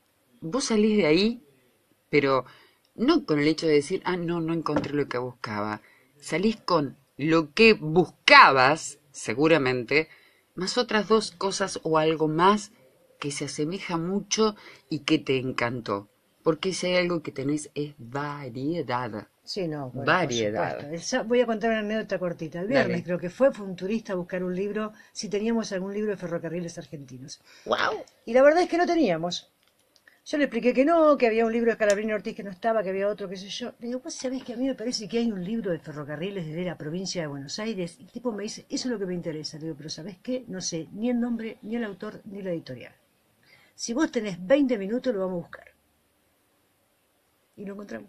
B: Vos salís de ahí, pero no con el hecho de decir, ah, no, no encontré lo que buscaba. Salís con lo que buscabas, seguramente, más otras dos cosas o algo más que se asemeja mucho y que te encantó. Porque si hay algo que tenés es variedad.
C: Sí, no, bueno,
B: Variedad.
C: por supuesto. El sa- Voy a contar una anécdota cortita. El viernes
B: Dale.
C: creo que fue, fue un turista a buscar un libro, si teníamos algún libro de ferrocarriles argentinos.
B: ¡Wow!
C: Y la verdad es que no teníamos. Yo le expliqué que no, que había un libro de Scalabrini Ortiz que no estaba, que había otro, qué sé yo. Le digo, vos sabés que a mí me parece que hay un libro de ferrocarriles de la provincia de Buenos Aires. Y el tipo me dice, eso es lo que me interesa. Le digo, pero ¿sabés qué? No sé ni el nombre, ni el autor, ni la editorial. Si vos tenés veinte minutos, lo vamos a buscar. Y lo encontramos.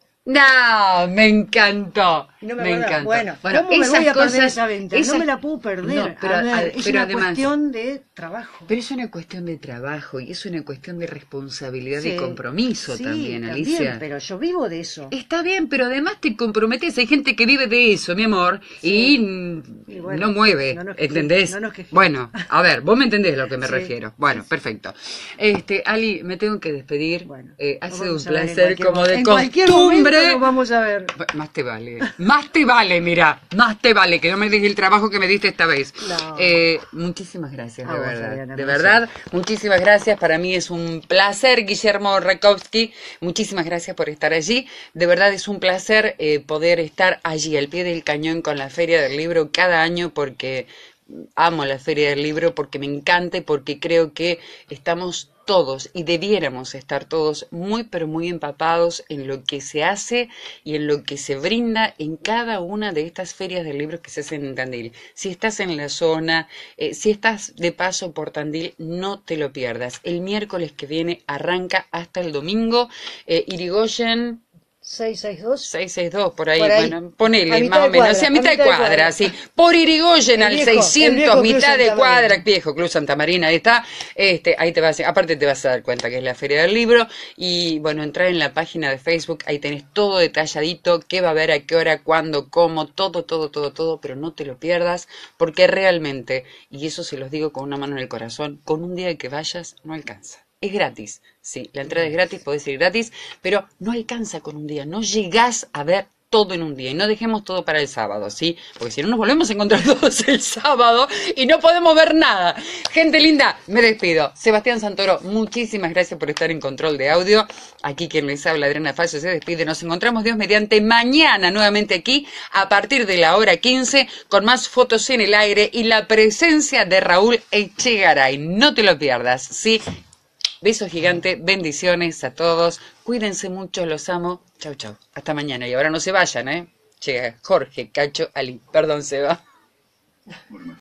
B: No, me encantó.
C: No me
B: me
C: acuerdo.
B: encantó.
C: Bueno,
B: bueno
C: ¿cómo me
B: esas
C: voy a
B: cosas,
C: perder esa venta?
B: esas-
C: No me la puedo perder.
B: No, pero,
C: a ver,
B: a-
C: es
B: pero
C: una
B: además-
C: cuestión de trabajo.
B: Pero es una cuestión de trabajo y es una cuestión de responsabilidad
C: Sí,
B: y compromiso
C: sí,
B: también, Alicia.
C: pero yo vivo de eso.
B: Está bien, pero además te comprometes. Hay gente que vive de eso, mi amor, y, mm,
C: Y bueno,
B: no mueve,
C: no nos quejemos,
B: ¿entendés?
C: no nos quejemos.
B: Bueno, a ver, vos me entendés a lo que me
C: Sí,
B: refiero. Bueno,
C: sí, sí.
B: perfecto. Este, Ali, me tengo que despedir.
C: Bueno,
B: Eh, ha
C: nos
B: sido un
C: vamos a ver en
B: placer,
C: cualquier
B: como
C: mo-
B: de
C: en cualquier momento
B: costumbre.
C: nos vamos a ver.
B: Más te vale, más te vale, mira, más te vale que no me des el trabajo que me diste esta vez.
C: No.
B: Eh, muchísimas gracias,
C: A
B: de
C: vos,
B: verdad,
C: Adriana,
B: de
C: gracias.
B: verdad, muchísimas gracias. Para mí es un placer, Guillermo Rakowski, muchísimas gracias por estar allí. De verdad es un placer eh, poder estar allí al pie del cañón con la Feria del Libro cada año, porque amo la Feria del Libro, porque me encanta y porque creo que estamos todos y debiéramos estar todos muy pero muy empapados en lo que se hace y en lo que se brinda en cada una de estas ferias de libros que se hacen en Tandil. Si estás en la zona, eh, si estás de paso por Tandil, no te lo pierdas. El miércoles que viene arranca hasta el domingo. eh, Irigoyen
C: seiscientos sesenta y dos.
B: seiscientos sesenta y dos, por ahí,
C: Por ahí.
B: bueno, ponele,
C: A mitad
B: más o
C: de
B: menos,
C: cuadra,
B: sí, a
C: a
B: mitad de
C: mitad de
B: cuadra,
C: cuadra.
B: sí, por Irigoyen
C: El
B: al
C: viejo, el
B: seiscientos,
C: viejo Club
B: mitad de
C: Santa
B: cuadra,
C: Marina.
B: viejo Club Santa Marina, ahí está, este, ahí te vas, a- aparte te vas a dar cuenta que es la Feria del Libro, y bueno, entrar en la página de Facebook, ahí tenés todo detalladito, qué va a haber, a qué hora, cuándo, cómo, todo, todo, todo, todo, pero no te lo pierdas, porque realmente, y eso se los digo con una mano en el corazón, con un día que vayas, no alcanza. Es gratis, sí, la entrada es gratis, podés ir gratis, pero no alcanza con un día, no llegás a ver todo en un día y no dejemos todo para el sábado, ¿sí? Porque si no nos volvemos a encontrar todos el sábado y no podemos ver nada. Gente linda, me despido. Sebastián Santoro, muchísimas gracias por estar en control de audio. Aquí quien les habla, Adriana Fallo, se despide. Nos encontramos, Dios mediante, mañana nuevamente aquí a partir de la hora quince con más fotos en el aire y la presencia de Raúl Echegaray. No te lo pierdas, ¿sí? Besos gigantes, bendiciones a todos. Cuídense mucho, los amo. Chau, chau. Hasta mañana. Y ahora no se vayan, ¿eh? Llega Jorge, Cacho, Ali. Perdón, Seba.